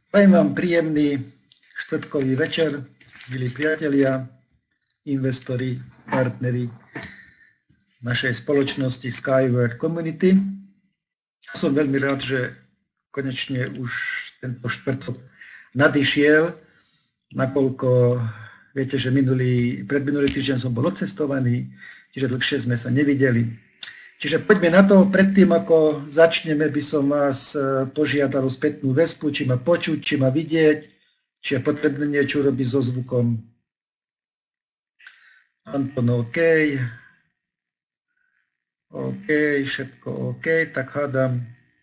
Prajem vám príjemný štvrtkový večer, milí priatelia, investori, partneri našej spoločnosti Skyward Community. Som veľmi rád, že konečne už tento štvrtok nadišiel, nakoľko viete, že predminulý týždeň som bol odcestovaný, čiže dlhšie sme sa nevideli. Čiže poďme na to. Predtým, ako začneme, by som vás požiadal o spätnú väzbu, či ma počuť, či ma vidieť, či je potrebné niečo robiť so zvukom. Anton, OK. OK, všetko OK, tak hádam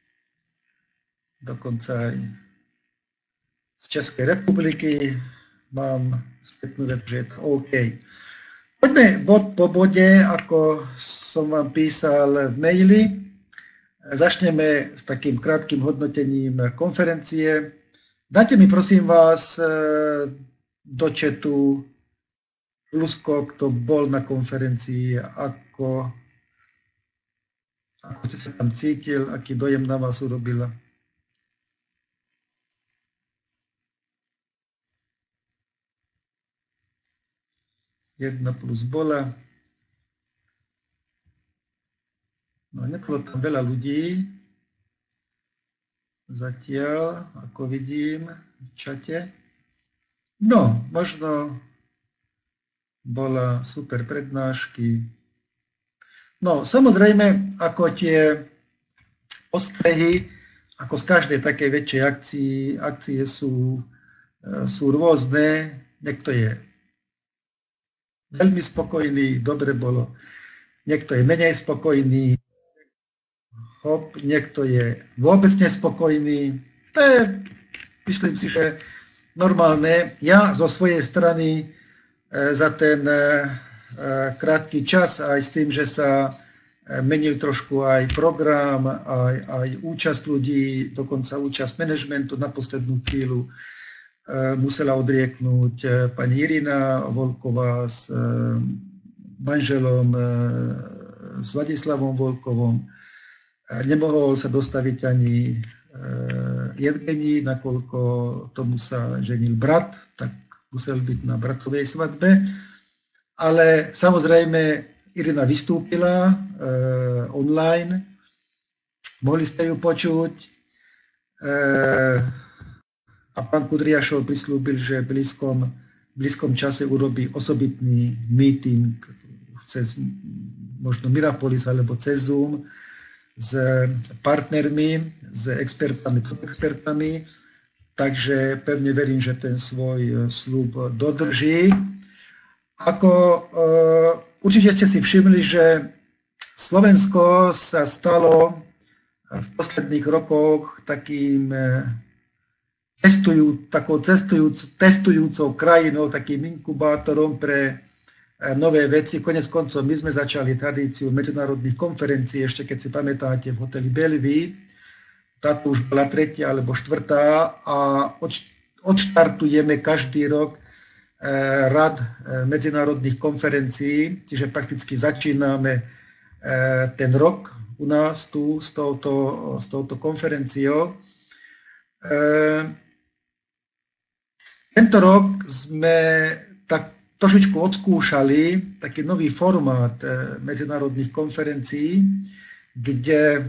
dokonca aj z Českej republiky mám spätnú väzbu, že je to OK. Poďme bod po bode, ako som vám písal v maili. Začneme s takým krátkým hodnotením konferencie. Dajte mi prosím vás do chatu plusko, kto bol na konferencii, ako ste sa tam cítil, aký dojem na vás urobila. Jedna plus bola. No, nebolo tam veľa ľudí. Zatiaľ, ako vidím v čate. No, možno bola super prednášky. No, samozrejme, ako tie postrehy, ako z každej takej väčšej akcie sú rôzne. Niekto je veľmi spokojný, dobre bolo. Niekto je menej spokojný, niekto je vôbec nespokojný. To je, myslím si, že normálne. Ja zo svojej strany za ten krátky čas, aj s tým, že sa menil trošku aj program, aj účasť ľudí, dokonca účasť manažmentu na poslednú chvíľu, musela odrieknúť pani Irina Volková s manželom, s Vladislavom Volkovom. Nemohol sa dostaviť ani Evgenij, nakoľko tomu sa ženil brat, tak musel byť na bratovej svadbe. Ale samozrejme Irina vystúpila online, mohli ste ju počuť. A pán Kudriašov prislúbil, že v blízkom čase urobí osobitný meeting cez možno Mirapolis alebo cez Zoom s partnermi, s expertami. Takže pevne verím, že ten svoj sľub dodrží. Určite ste si všimli, že Slovensko sa stalo v posledných rokoch takým takou testujúcou krajinou, takým inkubátorom pre nové veci. Konec koncov my sme začali tradíciu medzinárodných konferencií, ešte keď si pamätáte, v hoteli Bellevue. Táto už bola 3. alebo 4. a odštartujeme každý rok rad medzinárodných konferencií, čiže prakticky začíname ten rok u nás tu s touto konferenciou. Tento rok sme tak trošičku odskúšali taký nový formát medzinárodných konferencií, kde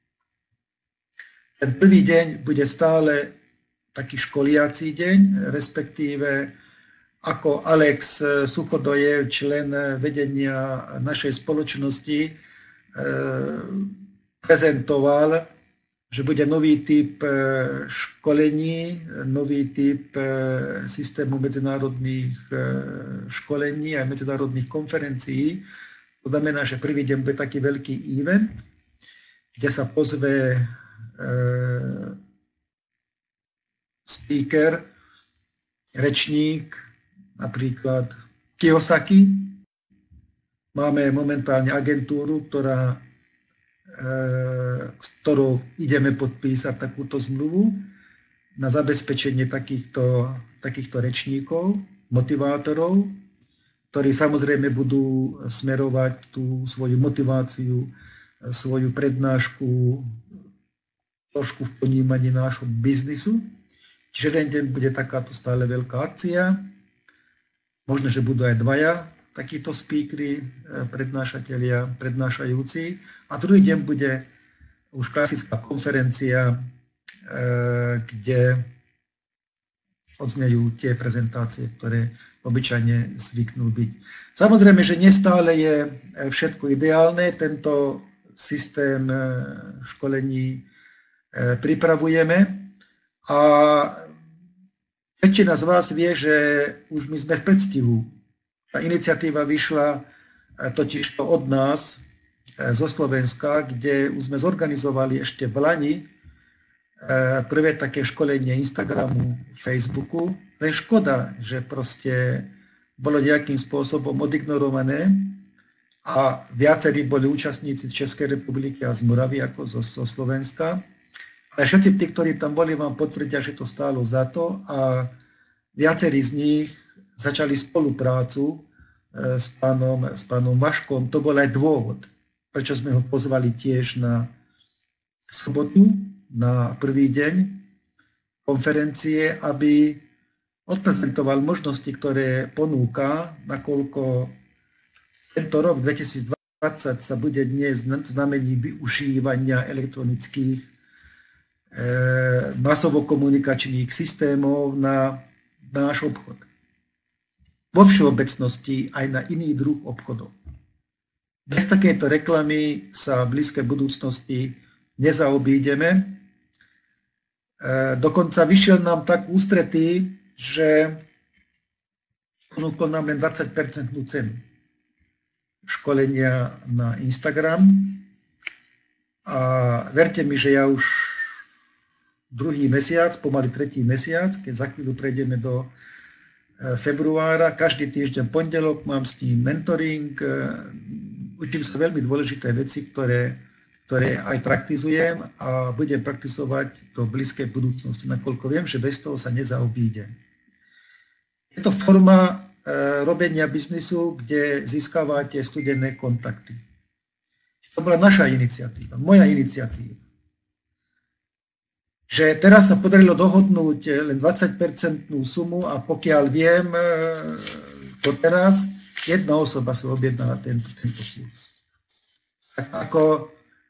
ten prvý deň bude stále taký školiací deň, respektíve ako Alex Suchodojev, člen vedenia našej spoločnosti, prezentoval, že bude nový typ školení, nový typ systému medzinárodných školení a medzinárodných konferencií. To znamená, že prvý deň bude taký veľký event, kde sa pozve speaker, rečník, napríklad Kiyosaki. Máme momentálne agentúru, s ktorou ideme podpísať takúto zmluvu na zabezpečenie takýchto rečníkov, motivátorov, ktorí samozrejme budú smerovať tú svoju motiváciu, svoju prednášku trošku v ponímaní nášho biznisu. Čiže jeden deň bude takáto stále veľká akcia. Možno, že budú aj dvaja takíto speakery, prednášatelia, prednášajúci. A druhý deň bude už klasická konferencia, kde odznejú tie prezentácie, ktoré obyčajne zvyknú byť. Samozrejme, že nestále je všetko ideálne. Tento systém školení pripravujeme a väčšina z vás vie, že už my sme v predstihu. Tá iniciatíva vyšla totiž od nás, zo Slovenska, kde už sme zorganizovali ešte v Lani prvé také školenie Instagramu, Facebooku. Len škoda, že proste bolo nejakým spôsobom odignorované a viacerí boli účastníci z Českej republiky a z Moravy ako zo Slovenska. Ale všetci tí, ktorí tam boli, vám potvrdia, že to stálo za to a viacerí z nich začali spoluprácu s pánom Vaškom. To bol aj dôvod, prečo sme ho pozvali tiež na sobotu, na prvý deň konferencie, aby odprezentoval možnosti, ktoré ponúka, nakoľko tento rok 2020 sa bude dnes znamení využívania elektronických masovo-komunikačných systémov na náš obchod. Vo všeobecnosti aj na iný druh obchodov. Bez takéto reklamy sa v blízkej budúcnosti nezaobídeme. Dokonca vyšiel nám tak ústretí, že ponúkol nám len 20% cenu školenia na Instagram. A verte mi, že ja už druhý mesiac, pomaly tretí mesiac, keď za chvíľu prejdeme do februára, každý týždeň pondelok mám s ním mentoring, učím sa veľmi dôležité veci, ktoré aj praktizujem a budem praktizovať do blízkej budúcnosti, nakoľko viem, že bez toho sa nezaobíde. Je to forma robenia biznisu, kde získavate studené kontakty. To bola naša iniciatíva, moja iniciatíva. Že teraz sa podarilo dohodnúť len 20% sumu a pokiaľ viem, doteraz jedna osoba sa objednala tento kurz. Tak ako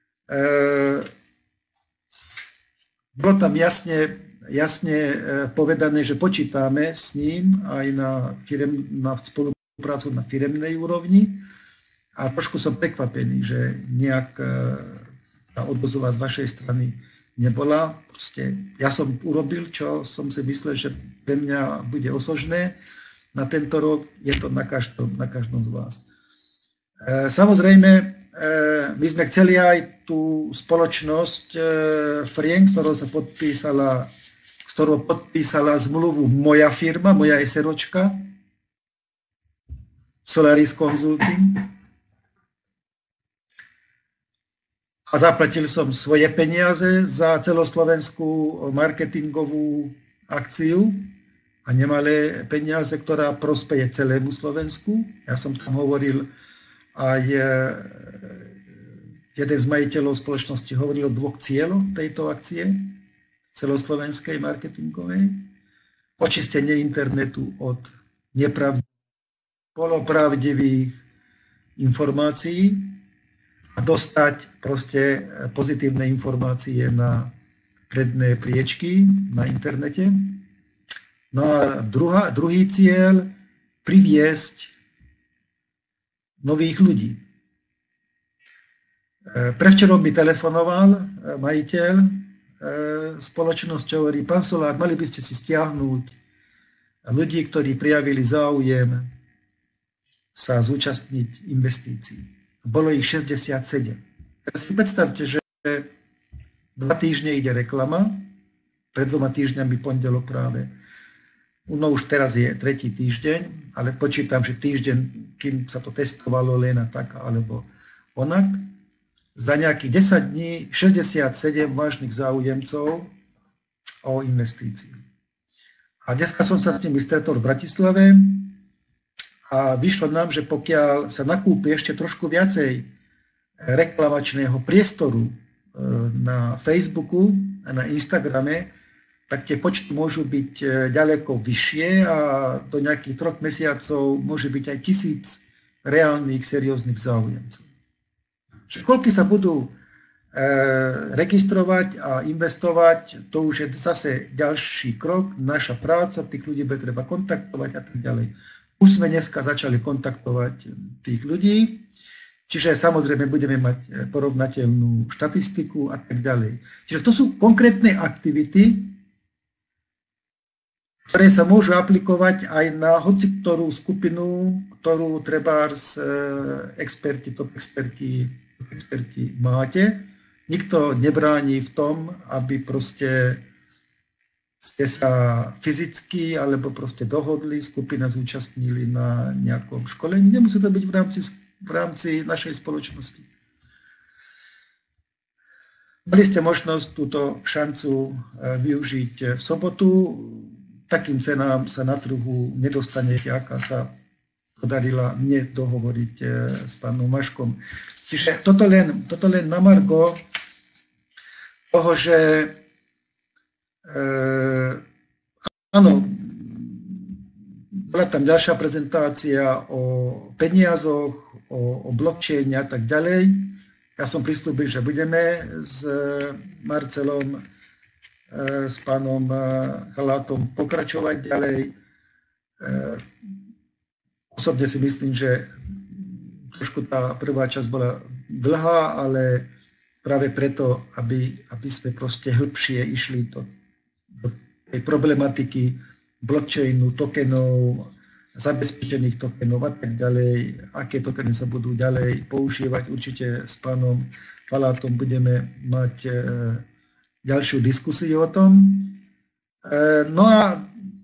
bolo tam jasne povedané, že počítame s ním aj na spoluprácu na firemnej úrovni a trošku som prekvapený, že nejak tá odozva z vašej strany nebola. Proste ja som urobil, čo som si myslel, že pre mňa bude osožné na tento rok, je to na každom z vás. Samozrejme, my sme chceli aj tú spoločnosť Frien, s ktorou podpísala zmluvu moja firma, moja SROčka, Solaris Consulting. A zaplatil som svoje peniaze za celoslovenskú marketingovú akciu a nemalé peniaze, ktorá prospeje celému Slovensku. Ja som tam hovoril aj jeden z majiteľov spoločnosti hovoril o 2 cieľoch tejto akcie celoslovenskej marketingovej. Očistenie internetu od polopravdivých informácií a dostať proste pozitívne informácie na predné priečky na internete. No a druhý cieľ, priviesť nových ľudí. Prevčerom mi telefonoval majiteľ spoločnosti, hovorí, pán Solár, mali by ste si stiahnuť ľudí, ktorí prijavili záujem sa zúčastniť investícií. Bolo ich 67. Teraz si predstavte, že 2 týždne ide reklama, pred 2 týždňami pondelok práve. No už teraz je 3. týždeň, ale počítam, že týždeň, kým sa to testovalo len a tak, alebo onak. Za nejakých 10 dní 67 vážnych záujemcov o investíciu. A dneska som sa s nimi stretol v Bratislave a vyšlo nám, že pokiaľ sa nakúpi ešte trošku viacej reklamačného priestoru na Facebooku a na Instagrame, tak tie počty môžu byť ďaleko vyššie a do nejakých 3 mesiacov môže byť aj 1000 reálnych, serióznych záujemcov. Koľko sa budú registrovať a investovať, to už je zase ďalší krok, naša práca, tých ľudí bude treba kontaktovať a tak ďalej. Už sme dneska začali kontaktovať tých ľudí, čiže samozrejme budeme mať porovnateľnú štatistiku a tak ďalej. Čiže to sú konkrétne aktivity, ktoré sa môžu aplikovať aj na hoci ktorú skupinu, ktorú trebárs experti, top experti máte. Nikto nebráni v tom, aby proste ste sa fyzicky alebo proste dohodli, skupina zúčastnili na nejakom školení. Nemusí to byť v rámci našej spoločnosti. Mali ste možnosť túto šancu využiť v sobotu. Takým cenám sa na trhu nedostanete, aká sa podarila mne dohovoriť s pánom Maškom. Čiže toto len na margo toho, že áno, bola tam ďalšia prezentácia o peniazoch, o blockchaine a tak ďalej. Ja som prislúbil, že budeme s Marcelom, s pánom Chalátom pokračovať ďalej. Osobne si myslím, že trošku tá prvá časť bola dlhá, ale práve preto, aby sme proste hĺbšie išli do tej problematiky blockchainu, tokenov, zabezpečených tokenov a tak ďalej, aké tokeny sa budú ďalej používať. Určite s pánom Chalátom budeme mať ďalšiu diskusiu o tom. No a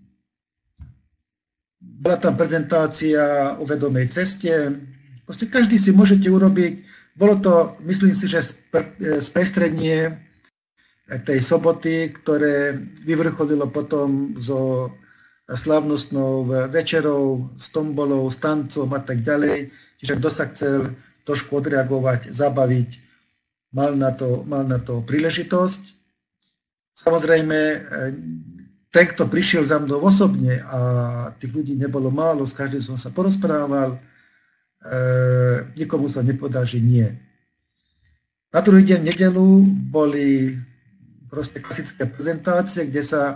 bola tam prezentácia o vedomej ceste. Proste každý si môžete urobiť. Bolo to, myslím si, že sprestrednie tej soboty, ktoré vyvrcholilo potom so slávnostnou večerou, s tombolou, s tancom a tak ďalej. Čiže kto sa chcel trošku odreagovať, zabaviť, mal na to príležitosť. Samozrejme, ten, kto prišiel za mnou osobne a tých ľudí nebolo málo, s každým som sa porozprával, nikomu sa nepovedal, že nie. Na druhý deň v nedeľu boli proste klasické prezentácie,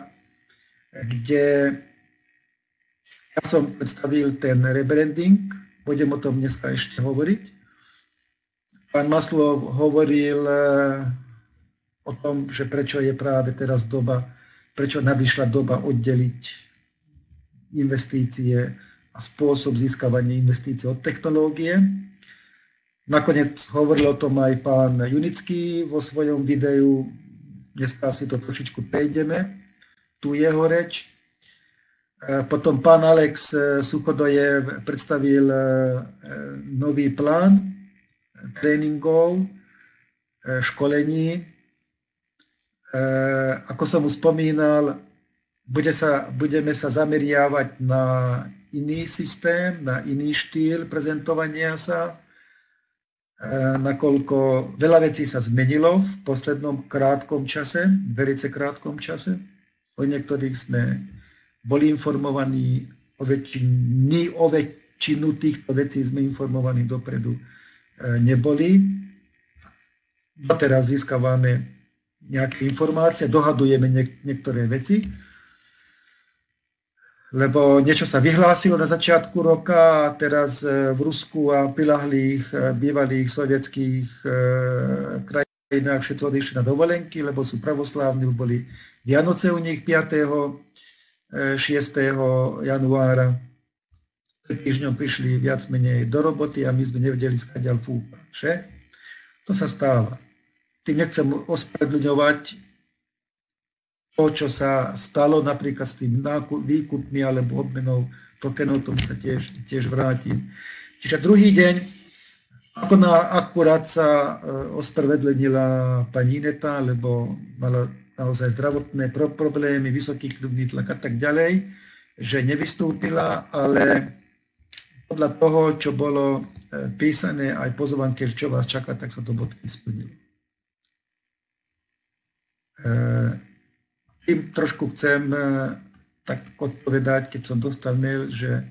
kde ja som predstavil ten rebranding, budem o tom dneska ešte hovoriť. Pán Maslov hovoril o tom, že prečo je práve teraz doba, prečo nadišla doba oddeliť investície a spôsob získavania investícií od technológie. Nakoniec hovoril o tom aj pán Junický vo svojom videu. Dneska si to trošičku prejdeme, tu jeho reč. Potom pán Alex Suchodojev predstavil nový plán tréningov, školení. Ako som už spomínal, budeme sa zameriavať na iný systém, na iný štýl prezentovania sa, nakoľko veľa vecí sa zmenilo v poslednom krátkom čase, veľmi krátkom čase. O niektorých sme boli informovaní, o väčšinu týchto vecí sme informovaní dopredu neboli. Teraz získavame nejaké informácie, dohadujeme niektoré veci, lebo niečo sa vyhlásilo na začiatku roka a teraz v Rusku a prilahlých bývalých sovietských krajinách všetci odišli na dovolenky, lebo sú pravoslávni, boli Vianoce u nich 5. 6. januára. Pred týždňom prišli viac menej do roboty a my sme nevedeli skadiaľ fúka. To sa stáva. Tým nechcem ospravedlňovať to, čo sa stalo napríklad s tým výkupmi alebo obmenou tokenov, tomu sa tiež vrátim. Čiže druhý deň, akurát sa ospravedlnila pani Ineta, lebo mala naozaj zdravotné problémy, vysoký krvný tlak a tak ďalej, že nevystúpila, ale podľa toho, čo bolo písané aj pozvánke, čo vás čaká, tak sa to bodky splnilo. tým trošku chcem tak odpovedať, keď som dostal mail, že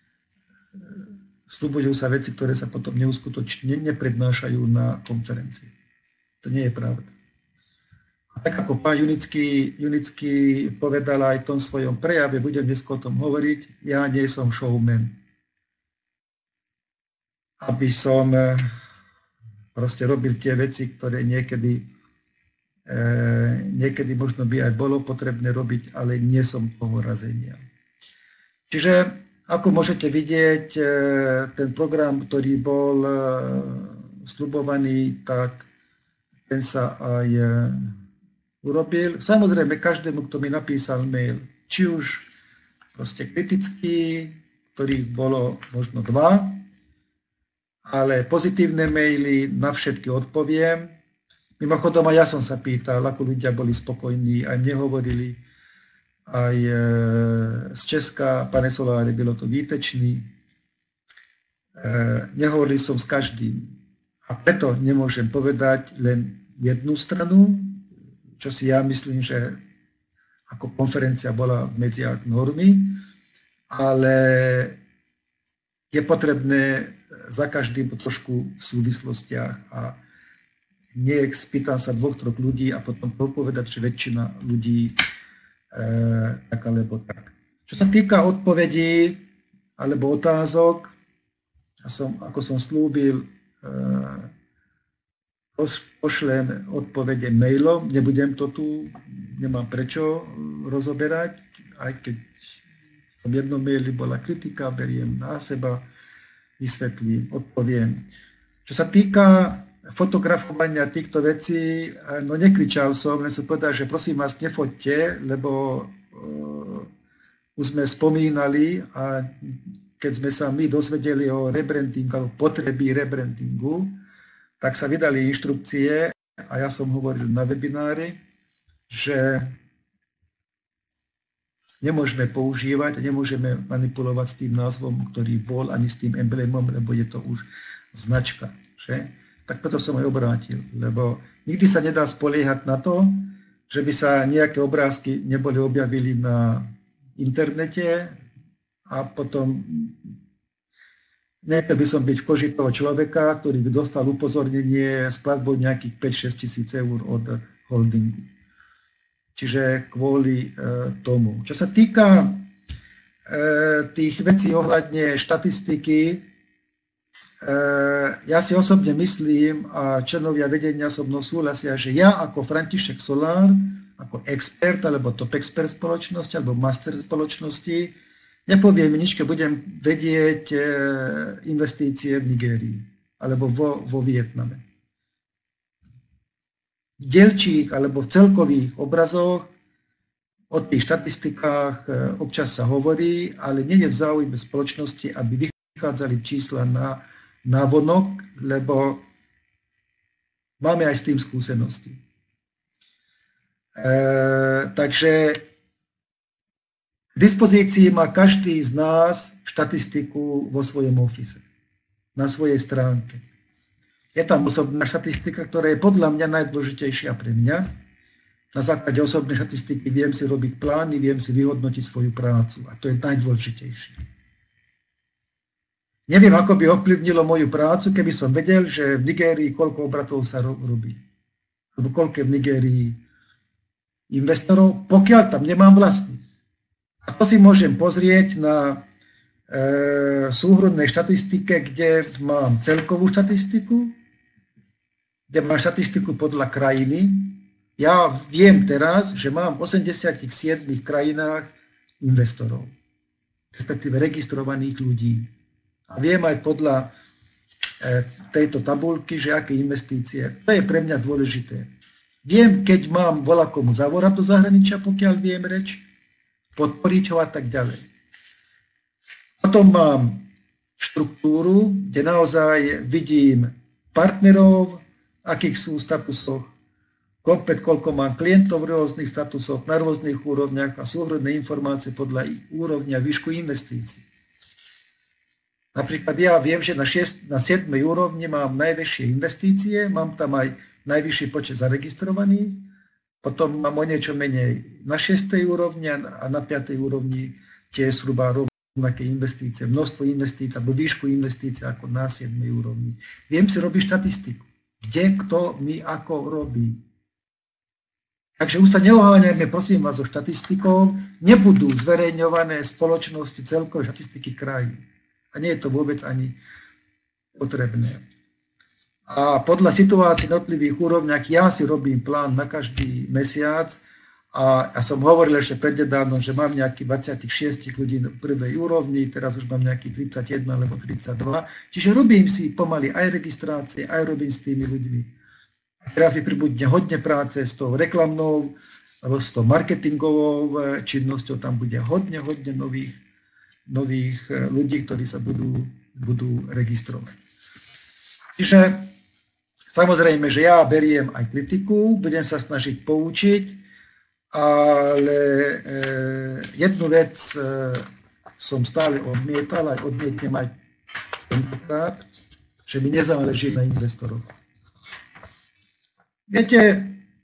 sľubujú sa veci, ktoré sa potom neuskutočne neprednášajú na konferencii. To nie je pravda. A tak ako pán Junický povedal aj v tom svojom prejave, budem dnes o tom hovoriť, ja nie som showman. Aby som proste robil tie veci, ktoré niekedy možno by aj bolo potrebné robiť, ale nie som toho razenia. Čiže, ako môžete vidieť, ten program, ktorý bol sľubovaný, tak ten sa aj urobil. Samozrejme, každému, kto mi napísal mail, či už proste kritický, ktorých bolo možno 2, ale pozitívne maily, na všetky odpoviem. Mimochodom, aj ja som sa pýtal, ako ľudia boli spokojní, aj mne hovorili, aj z Česka, pane Solári, bylo to výtečný. Nehovoril som s každým. A preto nemôžem povedať len jednu stranu, čo si ja myslím, že ako konferencia bola v medziach normy, ale je potrebné za každým trošku v súvislostiach a nie spýtam sa 2-3 ľudí a potom povedať, že väčšina ľudí tak alebo tak. Čo sa týka odpovedí alebo otázok, ako som slúbil, pošlem odpovede mailom, nebudem to tu, nemám prečo rozoberať, aj keď v tom jednom maili bola kritika, beriem na seba, vysvetlím, odpoviem. Čo sa týka fotografovania týchto vecí, no nekričal som, len som povedal, že prosím vás, nefoďte, lebo už sme spomínali a keď sme sa my dozvedeli o rebrandingu, alebo potreby rebrandingu, tak sa vydali inštrukcie a ja som hovoril na webinári, že nemôžeme používať, nemôžeme manipulovať s tým názvom, ktorý bol, ani s tým emblémom, lebo je to už značka. Že? Tak preto som aj obrátil, lebo nikdy sa nedá spoliehať na to, že by sa nejaké obrázky neboli objavili na internete a potom nechcel by som byť v koži toho človeka, ktorý by dostal upozornenie s platbou nejakých 5-6 tisíc eur od holdingu. Čiže kvôli tomu. Čo sa týka tých vecí ohľadne štatistiky, ja si osobne myslím a členovia vedenia so mnou súhlasia, že ja ako František Solár, ako expert alebo top expert spoločnosti alebo master spoločnosti nepoviem nič, keď budem vedieť investície v Nigérii alebo vo Vietname. V dielčích alebo v celkových obrazoch o tých štatistikách občas sa hovorí, ale nie je v záujme spoločnosti, aby vychádzali čísla na návonok, lebo máme aj s tým skúsenosti. Takže k dispozícii má každý z nás štatistiku vo svojom office, na svojej stránke. Je tam osobná štatistika, ktorá je podľa mňa najdôležitejšia pre mňa. Na základe osobnej štatistiky viem si robiť plány, viem si vyhodnotiť svoju prácu a to je najdôležitejšie. Neviem, ako by ovplyvnilo moju prácu, keby som vedel, že v Nigérii koľko obratov sa robí. Alebo koľko je v Nigérii investorov, pokiaľ tam nemám vlastných. A to si môžem pozrieť na súhrnnej štatistike, kde mám celkovú štatistiku, kde mám štatistiku podľa krajiny. Ja viem teraz, že mám v 87 krajinách investorov, respektíve registrovaných ľudí. A viem aj podľa tejto tabulky, že aké investície. To je pre mňa dôležité. Viem, keď mám volakomu zavorať do zahraničia, pokiaľ viem reč, podporiť ho a tak ďalej. Potom mám štruktúru, kde naozaj vidím partnerov, akých sú v statusoch, koľko mám klientov v rôznych statusoch, na rôznych úrovniach a súhrnné informácie podľa ich úrovnia výšku investícií. Napríklad ja viem, že na 7. úrovni mám najväčšie investície, mám tam aj najvyšší počet zaregistrovaných, Potom mám o niečo menej na 6. úrovni a na 5. úrovni tiež zhruba rovnaké investície, množstvo investícií alebo výšku investícií ako na 7. úrovni. Viem si robiť štatistiku, kde, kto, mi, ako robí. Takže už sa neoháňajme, prosím vás, o štatistikou. Nebudú zverejňované spoločnosti celkové štatistiky krajín. A nie je to vôbec ani potrebné. A podľa situácií na jednotlivých úrovniach ja si robím plán na každý mesiac a ja som hovoril ešte prednedávnom, že mám nejakých 26 ľudí na prvej úrovni, teraz už mám nejakých 31 alebo 32. Čiže robím si pomaly aj registrácie, aj robím s tými ľuďmi. Teraz mi pribudne hodne práce s tou reklamnou, alebo s tou marketingovou činnosťou. Tam bude hodne nových ľudí, ktorí sa budú registrovať. Čiže samozrejme, že ja beriem aj kritiku, budem sa snažiť poučiť, ale jednu vec som stále odmietal, aj odmietnem aj tentokrát, že mi nezáleží na investoroch. Viete,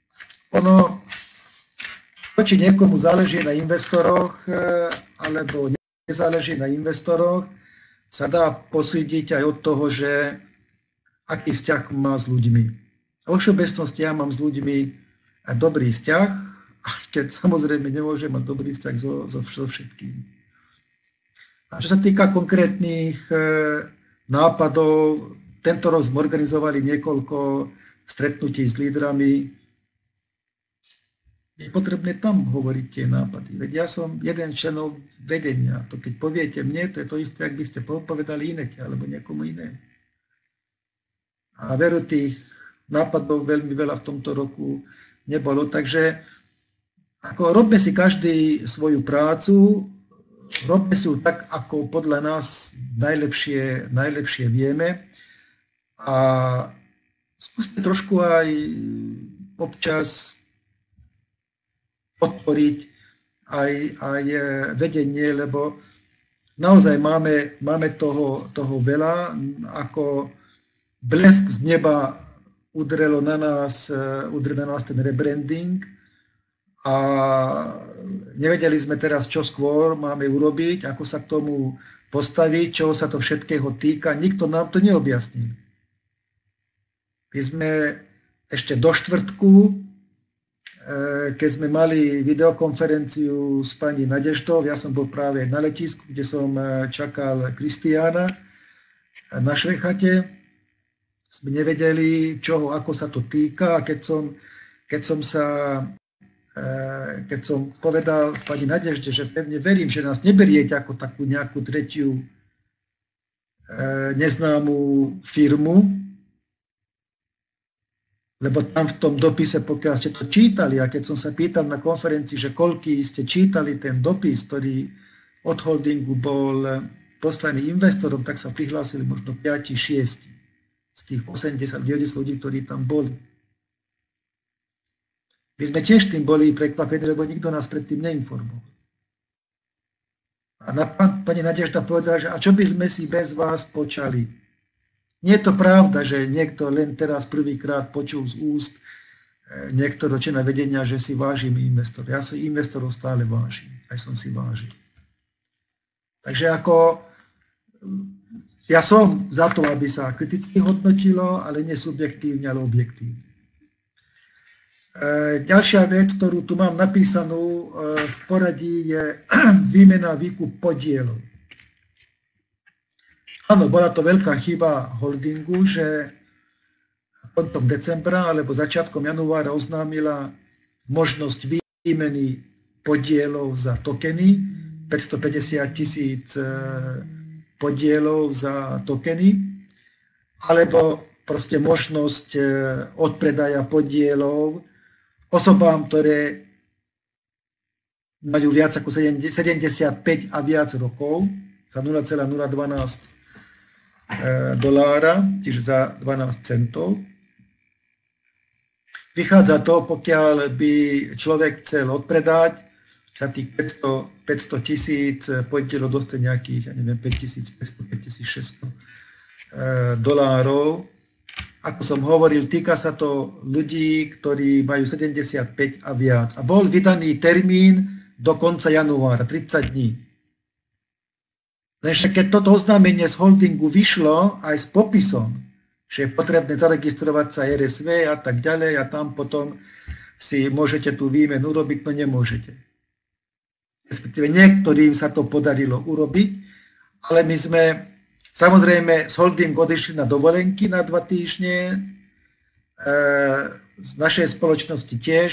či niekomu záleží na investoroch, alebo nezáleží na investoroch, sa dá posúdiť aj od toho, že aký vzťah má s ľuďmi. Vo všeobecnosti ja mám s ľuďmi dobrý vzťah, keď samozrejme nemôžem mať dobrý vzťah so všetkým. A čo sa týka konkrétnych nápadov, tento rok sme organizovali niekoľko stretnutí s lídrami. Je potrebné tam hovoriť tie nápady. Veď ja som jeden z členov vedenia. To keď poviete mne, to je to isté, ak by ste povedali Inete alebo niekomu inému. A veru tých nápadov veľmi veľa v tomto roku nebolo. Takže ako robme si každý svoju prácu, robme si ju tak, ako podľa nás najlepšie vieme. A skúste trošku aj občas podporiť aj vedenie, lebo naozaj máme toho veľa, ako blesk z neba udrel na nás ten rebranding a nevedeli sme teraz, čo skôr máme urobiť, ako sa k tomu postaviť, čoho sa to všetkého týka. Nikto nám to neobjasnil. My sme ešte do štvrtku, keď sme mali videokonferenciu s pani Nadeždou, ja som bol práve na letisku, kde som čakal Kristiána na Švechate, sme nevedeli, ako sa to týka. A keď som povedal pani Nadežde, že pevne verím, že nás neberiete ako takú nejakú tretiu neznámú firmu, lebo tam v tom dopise, pokiaľ ste to čítali, a keď som sa pýtal na konferencii, že koľký ste čítali ten dopis, ktorý od holdingu bol poslaný investorom, tak sa prihlásili možno 5-6 z tých 80-90 ľudí, ktorí tam boli. My sme tiež tým boli prekvapení, lebo nikto nás predtým neinformoval. A pani Nadežda povedala, že a čo by sme si bez vás počali? Nie je to pravda, že niekto len teraz prvýkrát počul z úst niektorého člena vedenia, že si vážim investor. Ja si investorov stále vážim. Aj som si vážil. Takže ja som za to, aby sa kriticky hodnotilo, ale nie subjektívne, ale objektívne. Ďalšia vec, ktorú tu mám napísanú v poradí, je výmena výkup podielov. Áno, bola to veľká chyba holdingu, že koncom decembra alebo začiatkom januára oznámila možnosť výmeny podielov za tokeny, 550 000 podielov za tokeny, alebo proste možnosť odpredaja podielov osobám, ktoré majú viac ako 75 a viac rokov za $0,012, čiže za 12 centov. Vychádza to, pokiaľ by človek chcel odpredať, za tých 500 000 podielov dostane nejakých, $5,500, $5,600. ako som hovoril, týka sa to ľudí, ktorí majú 75 a viac. A bol vydaný termín do konca januára, 30 dní. Lenže keď toto oznámenie z holdingu vyšlo aj s popisom, že je potrebné zaregistrovať sa RSV a tak ďalej a tam potom si môžete tú výmenu urobiť, no nemôžete. Respektíve niektorým sa to podarilo urobiť, ale my sme samozrejme z holdingu odišli na dovolenky na 2 týždne. Z našej spoločnosti tiež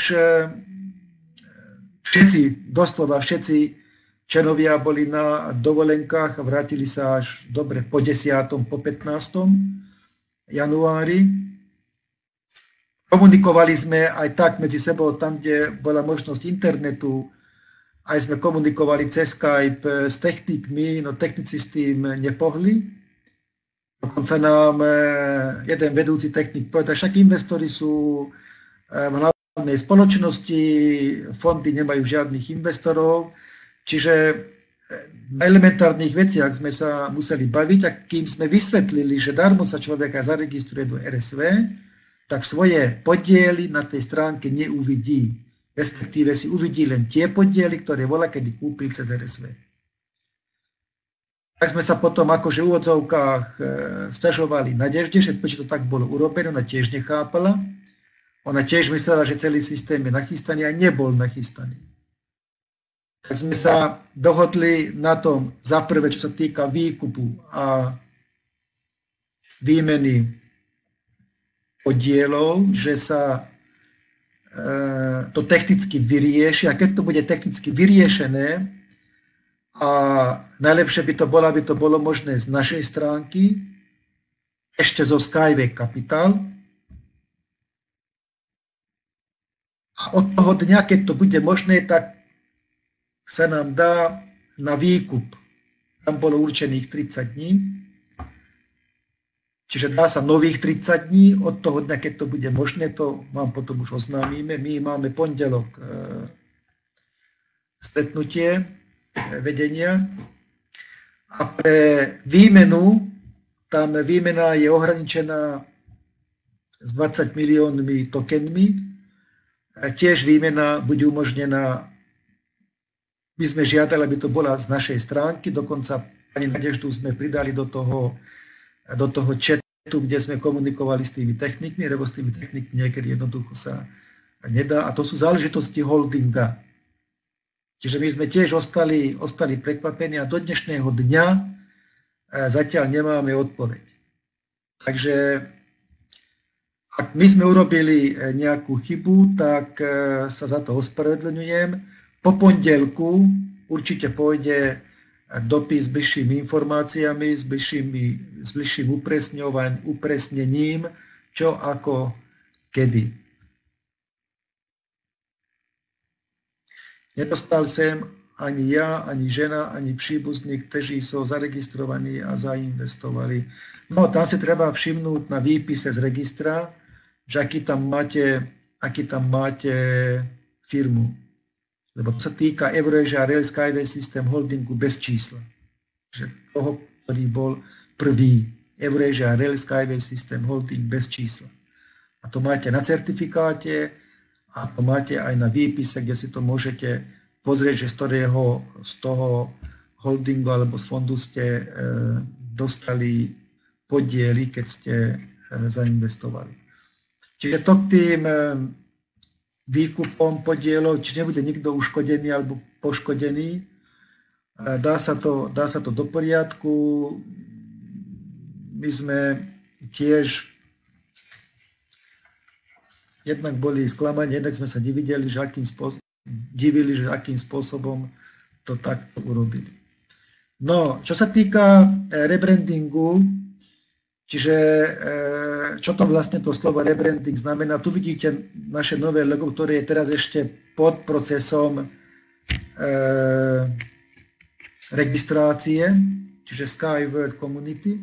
všetci, doslova všetci členovia boli na dovolenkách a vrátili sa až dobre po 10., po 15. januári. Komunikovali sme aj tak medzi sebou, tam, kde bola možnosť internetu, aj sme komunikovali cez Skype s technikmi, no technici s tým nepohli. Dokonca nám jeden vedúci technik povedal, však investori sú v hlavnej spoločnosti, fondy nemajú žiadnych investorov, čiže na elementárnych veciach sme sa museli baviť a kým sme vysvetlili, že darmo sa človek aj zaregistruje do RSV, tak svoje podiely na tej stránke neuvidí. Respektíve si uvidí len tie podiely, ktoré voľakedy kúpil cez RSV. Tak sme sa potom akože v úvodzovkách sťažovali Nadežde, že prečo to tak bolo urobené, ona tiež nechápala. Ona tiež myslela, že celý systém je nachystaný a nebol nachystaný. Tak sme sa dohodli na tom, za prvé, čo sa týka výkupu a výmeny podielov, že sa to technicky vyrieši a keď to bude technicky vyriešené a najlepšie by to bolo, aby to bolo možné z našej stránky, ešte zo Skyway Capital. A od toho dňa, keď to bude možné, tak sa nám dá na výkup. Tam bolo určených 30 dní. Čiže dá sa nových 30 dní, od toho dňa, keď to bude možné, to vám potom už oznámime. My máme pondelok stretnutie vedenia a pre výmenu, tam výmena je ohraničená s 20 miliónmi tokenmi. Tiež výmena bude umožnená, my sme žiadali, aby to bola z našej stránky, dokonca pani Nadeždu sme pridali do toho chatu, kde sme komunikovali s tými technikmi, lebo s tými technikmi niekedy jednoducho sa nedá. A to sú záležitosti holdinga. Čiže my sme tiež ostali prekvapení a do dnešného dňa zatiaľ nemáme odpoveď. Takže ak my sme urobili nejakú chybu, tak sa za to ospravedlňujem. Po pondelku určite pôjde dopis s bližšími informáciami, s bližším upresnením, čo, ako, kedy. Nedostal sem ani ja, ani žena, ani príbuzní, kteří sú zaregistrovaní a zainvestovali. No, tam si treba všimnúť na výpise z registra, že aký tam máte firmu. Lebo to sa týka Eurasia Rail Skyway System Holdingu bez čísla. Že toho, ktorý bol prvý. Eurasia Rail Skyway System Holding bez čísla. A to máte na certifikáte a to máte aj na výpise, kde si to môžete pozrieť, že z toho holdingu alebo z fondu ste dostali podiely, keď ste zainvestovali. Čiže to k tým výkupom podielov, či nebude nikto uškodený alebo poškodený. Dá sa to do poriadku. My sme tiež jednak boli sklamaní, jednak sme sa divili, že akým spôsobom to takto urobili. No, čo sa týka rebrandingu, čiže čo to vlastne to slovo rebranding znamená? Tu vidíte naše nové logo, ktoré je teraz ešte pod procesom registrácie, čiže Sky World Community.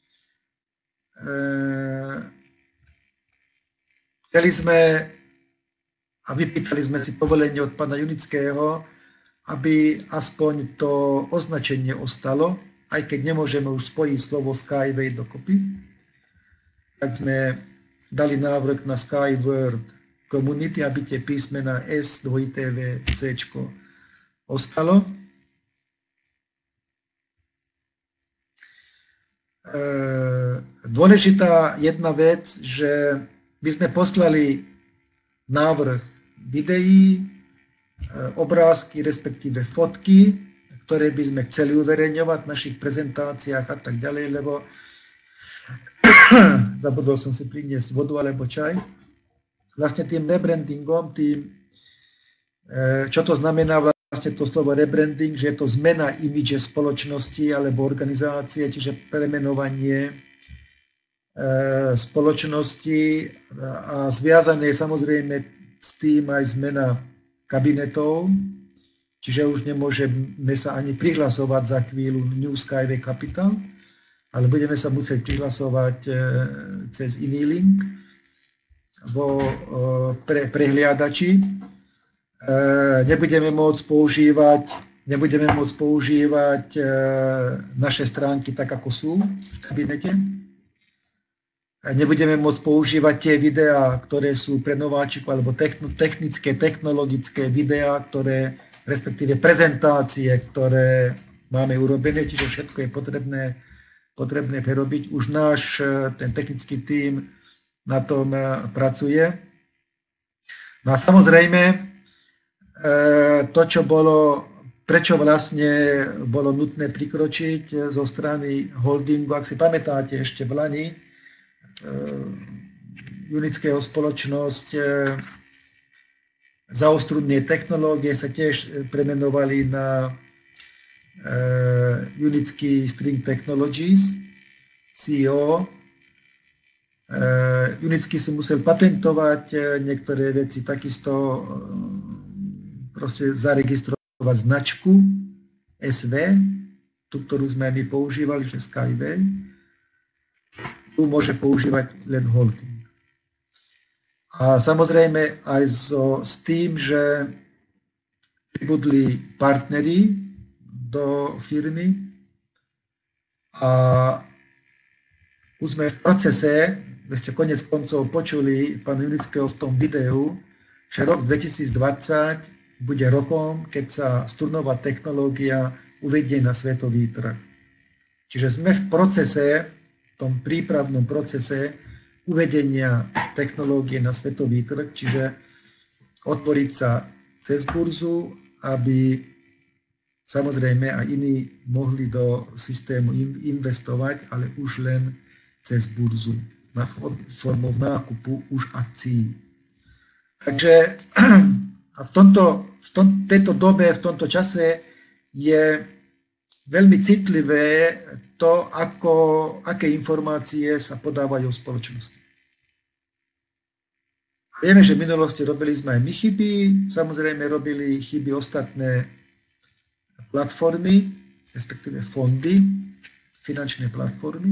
Chceli sme a vypýtali sme si povolenie od pána Junického, aby aspoň to označenie ostalo, aj keď nemôžeme už spojiť slovo Skyway dokopy. Tak sme dali návrh na Skyward Community, aby tie písmena S, dvojité C ostalo. Dôležitá jedna vec, že by sme poslali návrh videí, obrázky, respektíve fotky, ktoré by sme chceli uverejňovať v našich prezentáciách a tak ďalej, lebo zabudol som si priniesť vodu alebo čaj. Vlastne tým rebrandingom, čo to znamená vlastne to slovo rebranding, že je to zmena imidže spoločnosti alebo organizácie, čiže premenovanie spoločnosti a zviazané samozrejme s tým aj zmena kabinetov, čiže už nemôžeme sa ani prihlasovať za chvíľu New Skyway Capital, ale budeme sa musieť prihlasovať cez iný link vo prehliadači. Nebudeme môcť používať naše stránky tak, ako sú v kabinete. Nebudeme môcť používať tie videá, ktoré sú pre nováčikov, alebo technologické videá, respektíve prezentácie, ktoré máme urobené, čiže všetko je potrebné prerobiť. Už náš ten technický tím na tom pracuje. No a samozrejme, prečo vlastne bolo nutné prikročiť zo strany holdingu, ak si pamätáte ešte v lani, Unického spoločnosť zaostrudné technológie sa tiež premenovali na Unický String Technologies, CEO. Unický si musel patentovať niektoré veci, takisto proste zaregistrovať značku SV, tú, ktorú sme my používali, že Skyway. Tu môže používať len holding. A samozrejme aj s tým, že pribudli partneri do firmy a už sme v procese, vy ste konec koncov počuli pána Junického v tom videu, že rok 2020 bude rokom, keď sa strunnová technológia uvedie na svetový trh. Čiže sme v procese, v tom prípravnom procese uvedenia technológie na svetový trh, čiže otvoriť sa cez burzu, aby samozrejme aj iní mohli do systému investovať, ale už len cez burzu, formou nákupu už akcií. Takže a v tejto dobe, v tomto čase je veľmi citlivé to, aké informácie sa podávajú v spoločnosti. Vieme, že v minulosti robili sme aj my chyby, samozrejme robili chyby ostatné platformy, respektíve fondy, finančné platformy.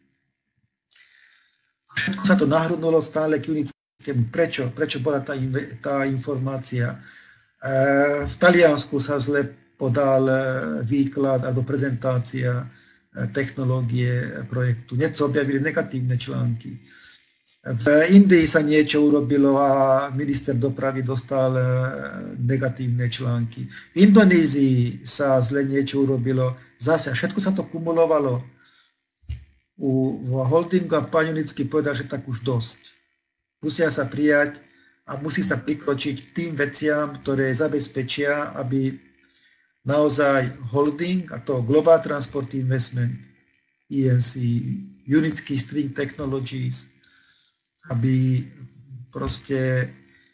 A všetko sa to nahrnulo stále k Unickému. Prečo bola tá informácia? V Taliansku sa zle podal výklad alebo prezentácia technológie projektu. Nieco objavili negatívne články. V Indii sa niečo urobilo a minister dopravy dostal negatívne články. V Indonézii sa zle niečo urobilo. Zase všetko sa to kumulovalo. U holdingu a pán Junický povedal, že tak už dosť. Musia sa prijať a musí sa prikročiť k tým veciam, ktoré zabezpečia, aby naozaj holding, a to Global Transport Investment, ENC, Unický String Technologies, aby proste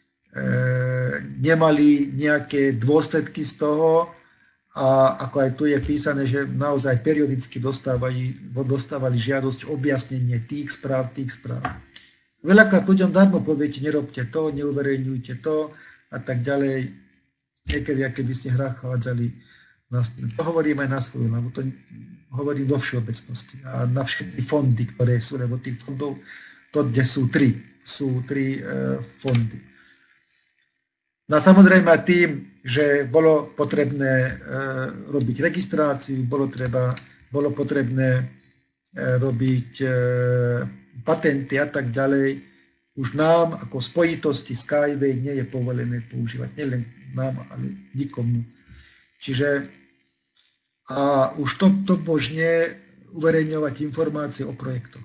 nemali nejaké dôsledky z toho a ako aj tu je písané, že naozaj periodicky dostávali žiadosť o objasnenie tých správ. Veľakrát ľuďom darmo poviete, nerobte to, neuverejňujte to a tak ďalej. Niekedy, keby ste hrách chádzali. To hovorím aj na svoju, lebo to hovorím vo všeobecnosti. A na všetky fondy, ktoré sú, lebo tých fondov, to kde sú tri fondy. No a samozrejme tým, že bolo potrebné robiť registráciu, bolo potrebné robiť patenty a tak ďalej, už nám ako spojitosti Skyway nie je povolené používať. Nielen nám, ale nikomu. Čiže a už to možné uverejňovať informácie o projektoch.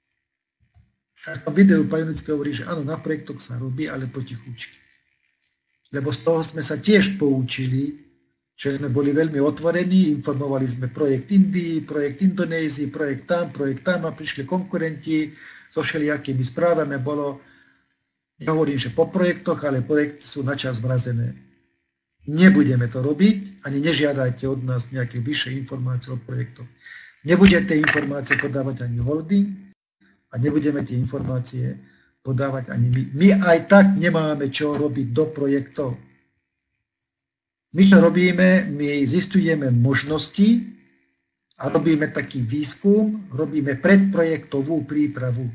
V tom videu pán Junický hovorí, že áno, na projektoch sa robí, ale potichučky. Lebo z toho sme sa tiež poučili, že sme boli veľmi otvorení, informovali sme projekt Indii, projekt Indonézii, projekt tam a prišli konkurenti so všelijakými správami. Nehovorím, že po projektoch, ale projekty sú načas zmrazené. Nebudeme to robiť, ani nežiadajte od nás nejaké vyššie informácie o projektoch. Nebudete informácie podávať ani holding a nebudeme tie informácie podávať ani my. My aj tak nemáme čo robiť do projektov. My to robíme, my zistujeme možnosti a robíme taký výskum, robíme predprojektovú prípravu.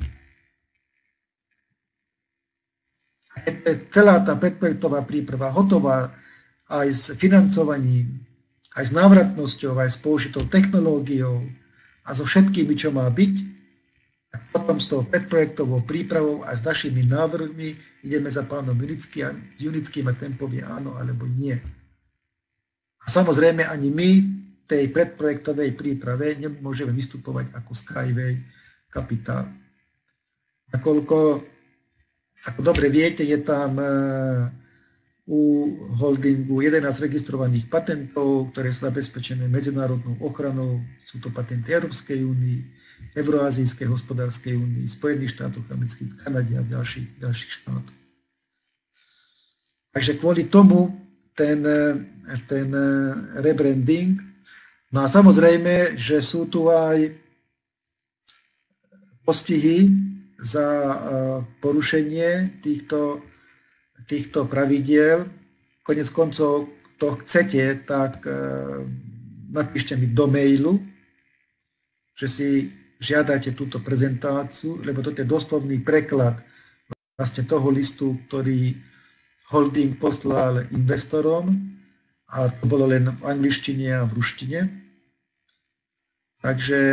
Celá tá predprojektová príprava hotová aj s financovaním, aj s návratnosťou, aj s použitou technológiou a so všetkými, čo má byť, a potom s tou predprojektovou prípravou a s našimi návrhmi ideme za pánom Junickým a ten povie áno alebo nie. A samozrejme ani my v tej predprojektovej príprave nemôžeme vystupovať ako Skyway kapitál. Nakoľko, ako dobre viete, je tam u holdingu 11 registrovaných patentov, ktoré sú zabezpečené medzinárodnou ochranou. Sú to patenty Európskej únii, Euroazijskej hospodárskej únii, Spojených štátoch amerických, Kanade a ďalších štátov. Takže kvôli tomu ten rebranding. No a samozrejme, že sú tu aj postihy za porušenie týchto pravidiel. Konec koncov, to chcete, tak napíšte mi do mailu, že si žiadate túto prezentáciu, lebo toto je doslovný preklad vlastne toho listu, ktorý holding poslal investorom a to bolo len v angličtine a v ruštine. Takže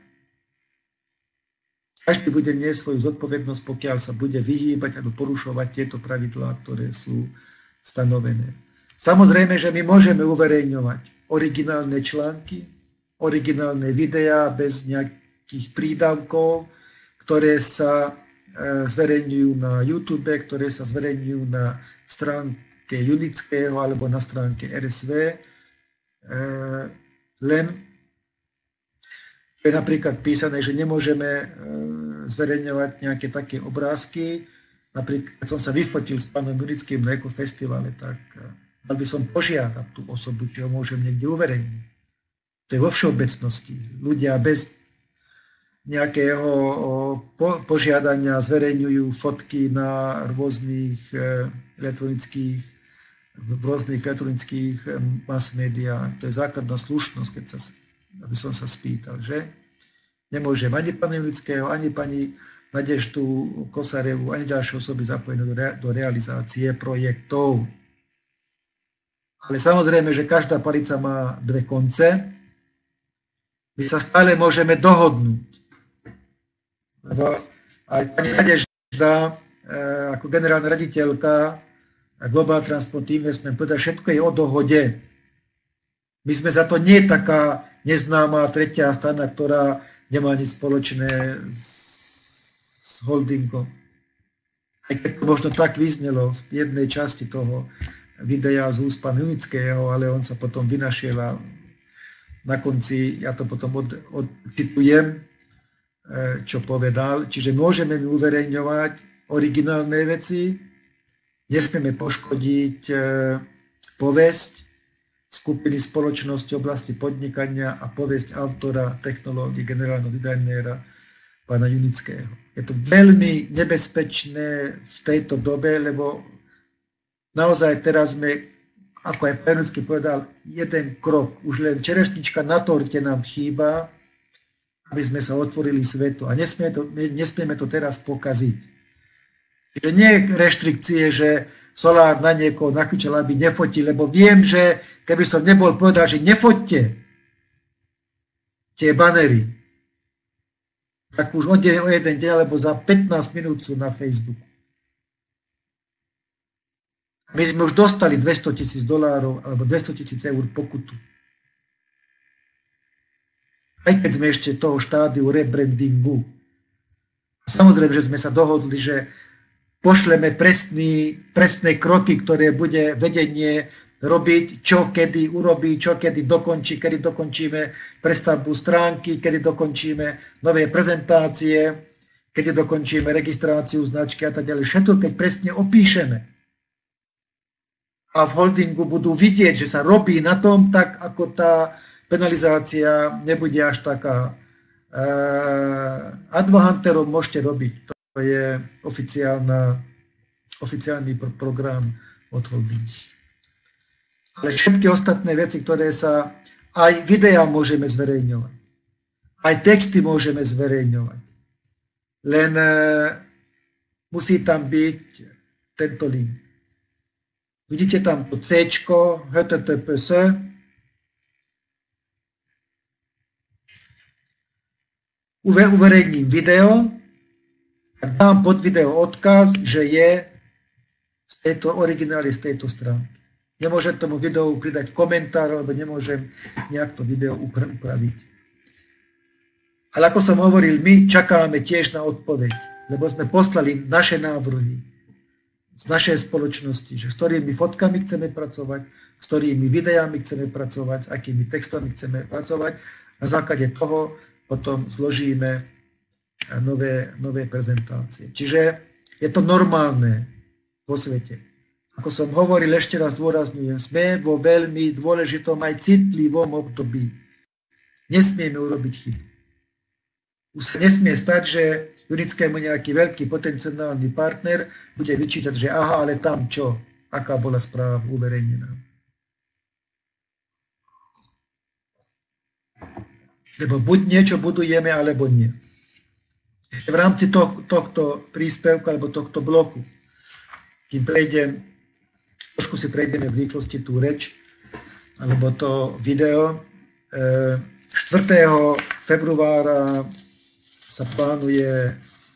každý bude niesť svoju zodpovednosť, pokiaľ sa bude vyhýbať alebo porušovať tieto pravidlá, ktoré sú stanovené. Samozrejme, že my môžeme uverejňovať originálne články, originálne videá bez nejakých prídavkov, ktoré sa zverejňujú na YouTube, ktoré sa zverejňujú na stránke Junického alebo na stránke RSV. Len je napríklad písané, že nemôžeme zverejňovať nejaké také obrázky. Napríklad som sa vyfotil s pánom Junickým na ekofestivale, tak mal by som požiadať tú osobu, či ho môžem niekde uverejniť. To je vo všeobecnosti. Ľudia bez nejakého požiadania zverejňujú fotky na rôznych elektronických mass médiách. To je základná slušnosť, aby som sa spýtal, že? Nemôžem ani pána Junického, ani pani Nadeždu Kosarevu, ani ďalšie osoby zapojené do realizácie projektov. Ale samozrejme, že každá palica má dve konce. My sa stále môžeme dohodnúť. Lebo aj pani Nadežda, ako generálna raditeľka Global Transport Investment, povedala, všetko je o dohode. My sme za to nie taká neznáma tretia strana, ktorá nemá nič spoločné s holdingom. Aj keď to možno tak vyznelo v jednej časti toho videa z úst pána Junického, ale on sa potom vynašiel a na konci ja to potom odcitujem, čo povedal. Čiže môžeme mi uverejňovať originálne veci, nesmieme poškodiť povesť skupiny spoločnosti oblasti podnikania a povesť autora technológie, generálneho dizajnéra pána Junického. Je to veľmi nebezpečné v tejto dobe, lebo naozaj teraz sme, ako aj pán Junický povedal, jeden krok. Už len čerešnička na torte nám chýba, aby sme sa otvorili svetu. A nesmieme to teraz pokaziť. Čiže nie reštrikcie, že Solár na niekoho nakričal, aby nefotil, lebo viem, že keby som nebol povedal, že nefoťte tie banery, tak už o jeden deň, alebo za 15 minút sú na Facebooku. My sme už dostali $200,000 alebo $200,000 pokutu. Aj keď sme ešte toho štádiu rebrandingu. Samozrejme, že sme sa dohodli, že pošleme presné kroky, ktoré bude vedenie robiť, čo kedy urobí, čo kedy dokončí, kedy dokončíme prestavbu stránky, kedy dokončíme nové prezentácie, kedy dokončíme registráciu značky a tak ďalej. Všetko, keď presne opíšeme. A v holdingu budú vidieť, že sa robí na tom, tak ako tá penalizácia nebude až taká. Ad vohanterom môžete robiť. To je oficiálny program od holdingu. Ale všetky ostatné veci, ktoré sa, aj videá môžeme zverejňovať, aj texty môžeme zverejňovať. Len musí tam byť tento link. Vidíte tam to C, HTTPS. Uverejním video a dám pod video odkaz, že je z tejto originály, z tejto stránky. Nemôžem tomu videu pridať komentár, alebo nemôžem nejak to video upraviť. Ale ako som hovoril, my čakáme tiež na odpoveď, lebo sme poslali naše návrhy z našej spoločnosti, že s ktorými fotkami chceme pracovať, s ktorými videami chceme pracovať, s akými textami chceme pracovať. Na základe toho potom zložíme nové prezentácie. Čiže je to normálne vo svete. Ako som hovoril, ešte raz dôrazňujem, sme vo veľmi dôležitom aj citlivom období. Nesmieme urobiť chybu. Už sa nesmie stať, že Junickému nejaký veľký potenciálny partner bude vyčítať, že aha, ale tam čo? Aká bola správa uverejnená? Lebo buď niečo budujeme, alebo nie. V rámci tohto príspevku alebo tohto bloku, kým prejdem, trošku si prejdeme v rýchlosti tú reč, alebo to video, 4. februára sa plánuje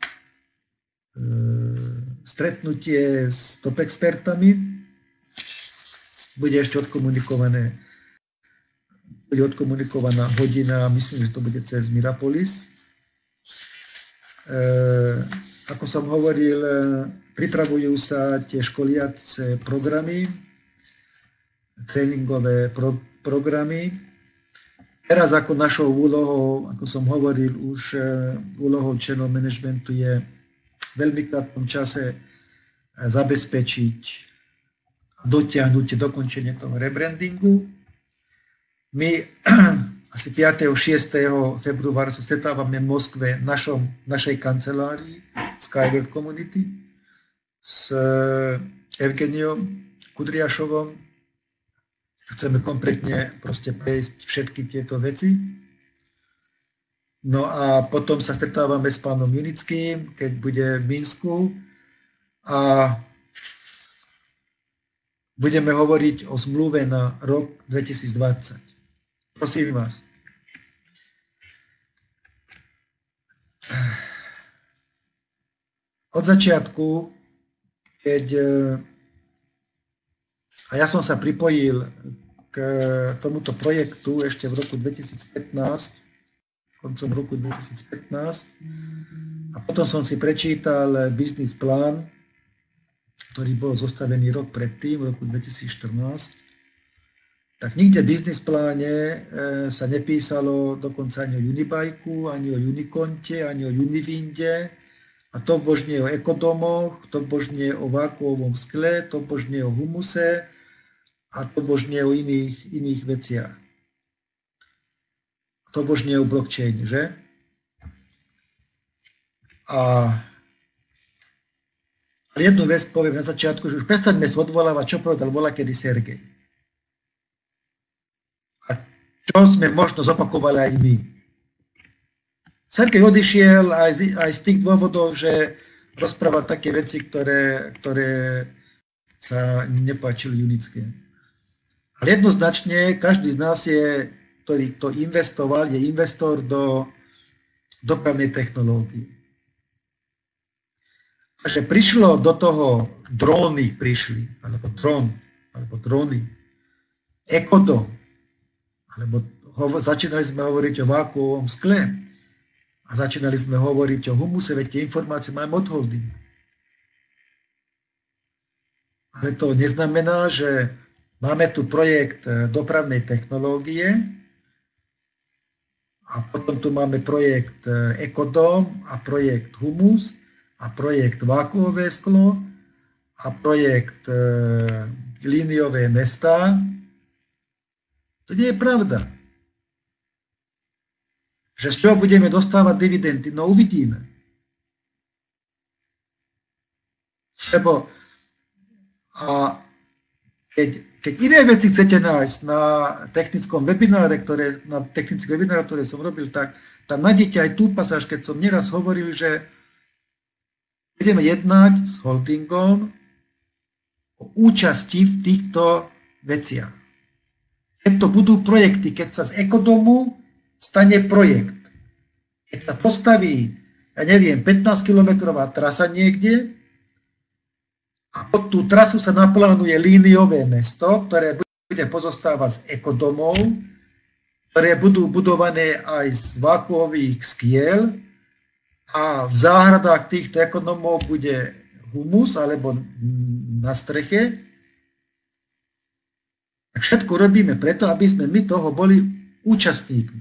stretnutie s top expertami. Bude ešte odkomunikovaná hodina, myslím, že to bude cez Mirapolis. Ako som hovoril, pripravujú sa tie školiace programy, tréningové programy. Teraz ako našou úlohou, ako som hovoril, už úlohou členov manažmentu je v veľmi krátkom čase zabezpečiť dotiahnutie, dokončenie toho rebrandingu. My asi 5. 6. februára sa stretávame v Moskve v našej kancelárii Skyward Community s Evgeniom Kudriašovom. Chceme kompletne proste prejsť všetky tieto veci. No a potom sa stretávame s pánom Junickým, keď bude v Minsku a budeme hovoriť o zmluve na rok 2020. Prosím vás. Od začiatku, keď a ja som sa pripojil k tomuto projektu ešte v roku 2015, koncom roku 2015, a potom som si prečítal biznis plán, ktorý bol zostavený rok predtým, v roku 2014, tak nikde v biznis pláne sa nepísalo dokonca ani o Unibajku, ani o Unikonte, ani o Univinde, a to božne o ekodomoch, to božne o vákuovom skle, to božne o humuse a to božne o iných veciach. To božne o blockchaine, že? A jednu vec poviem na začiatku, že už prestaňme sa odvolávať, čo povedal volakedy Sergej. A čo sme možno zopakovali aj my. Sergej odišiel aj z tých dôvodov, že rozprával také veci, ktoré sa nepáčili Junické. Ale jednoznačne každý z nás ktorý to investoval, je investor do dopravnej technológie. že prišlo do toho dróny, alebo dróny, ekodom, alebo začínali sme hovoriť o vákuovom skle a začínali sme hovoriť o humuse, veď tie informácie máme od holdingu. Ale to neznamená, že máme tu projekt dopravnej technológie a potom tu máme projekt Ekodom a projekt Humus a projekt Vákuové sklo a projekt líniové mestá. To nie je pravda. Že z čoho budeme dostávať dividendy? No uvidíme. Lebo a keď iné veci chcete nájsť na technických webinároch, ktoré som robil, tak tam nájdete aj tú pasáž, keď som nieraz hovoril, že budeme jednať s holdingom o účasti v týchto veciach. Keď to budú projekty, keď sa z Ekodomu stane projekt, keď sa postaví, 15-kilometrová trasa niekde, a pod tú trasu sa naplánuje líniové mesto, ktoré bude pozostávať z ekodomov, ktoré budú budované aj z vákuových skiel a v záhradách týchto ekodomov bude humus alebo na streche. Tak všetko robíme preto, aby sme my toho boli účastníkmi.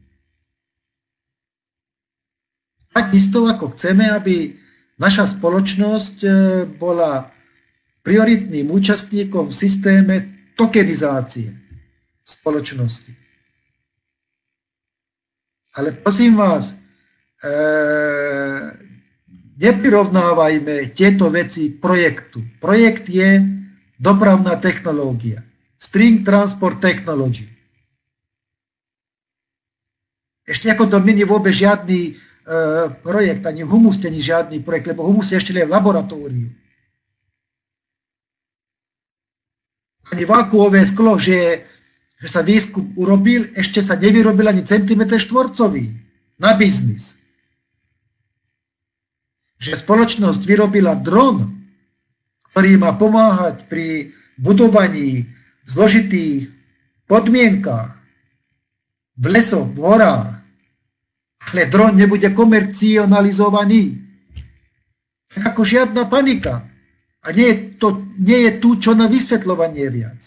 Takisto ako chceme, aby naša spoločnosť bola prioritným účastníkom v systéme tokenizácie spoločnosti. Ale prosím vás, neprirovnávajme tieto veci k projektu. Projekt je dopravná technológia. String Transport Technology. Ešte ako to není vôbec žiadny projekt, ani humus není žiadny projekt, lebo humus je ešte len v laboratóriu. Ani vákuové sklo, že sa výskum urobil, ešte sa nevyrobil ani centimetr štvorcový na biznis. Že spoločnosť vyrobila dron, ktorý má pomáhať pri budovaní v zložitých podmienkách v lesoch, v horách, ale dron nebude komercionalizovaný. Ako žiadna panika. A nie je tu čo na vysvetľovanie viac.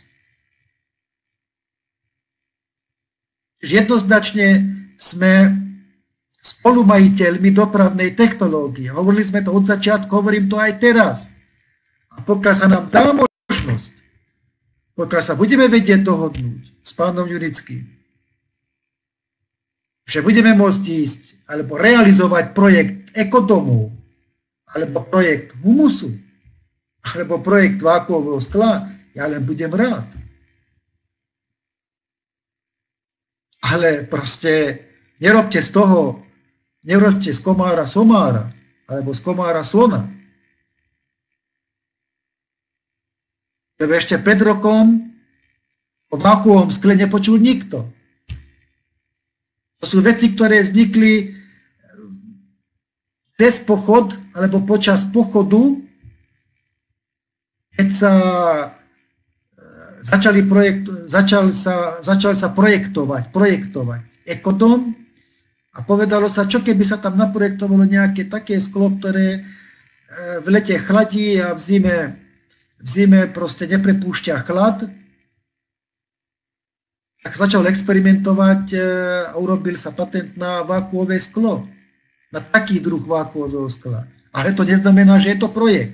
Jednoznačne sme spolumajiteľmi dopravnej technológie. Hovorili sme to od začiatku, hovorím to aj teraz. A pokiaľ sa nám dá možnosť, pokiaľ sa budeme vedieť dohodnúť s pánom Jurickým, že budeme môcť ísť alebo realizovať projekt ekodomov, alebo projekt humusu, alebo projekt vákuového skla, ja len budem rád. Ale proste nerobte z toho, nerobte z komára somára, alebo z komára slona. Lebo ešte pred rokom o vákuovom skle nepočul nikto. To sú veci, ktoré vznikli cez pochod, alebo počas pochodu, keď sa začal sa projektovať Ekodom a povedalo sa, čo keby sa tam naprojektovalo nejaké také sklo, ktoré v lete chladí a v zime proste neprepúšťa chlad. Tak začal experimentovať a urobil sa patent na vákuové sklo. Na taký druh vákuového skla. Ale to neznamená, že je to projekt.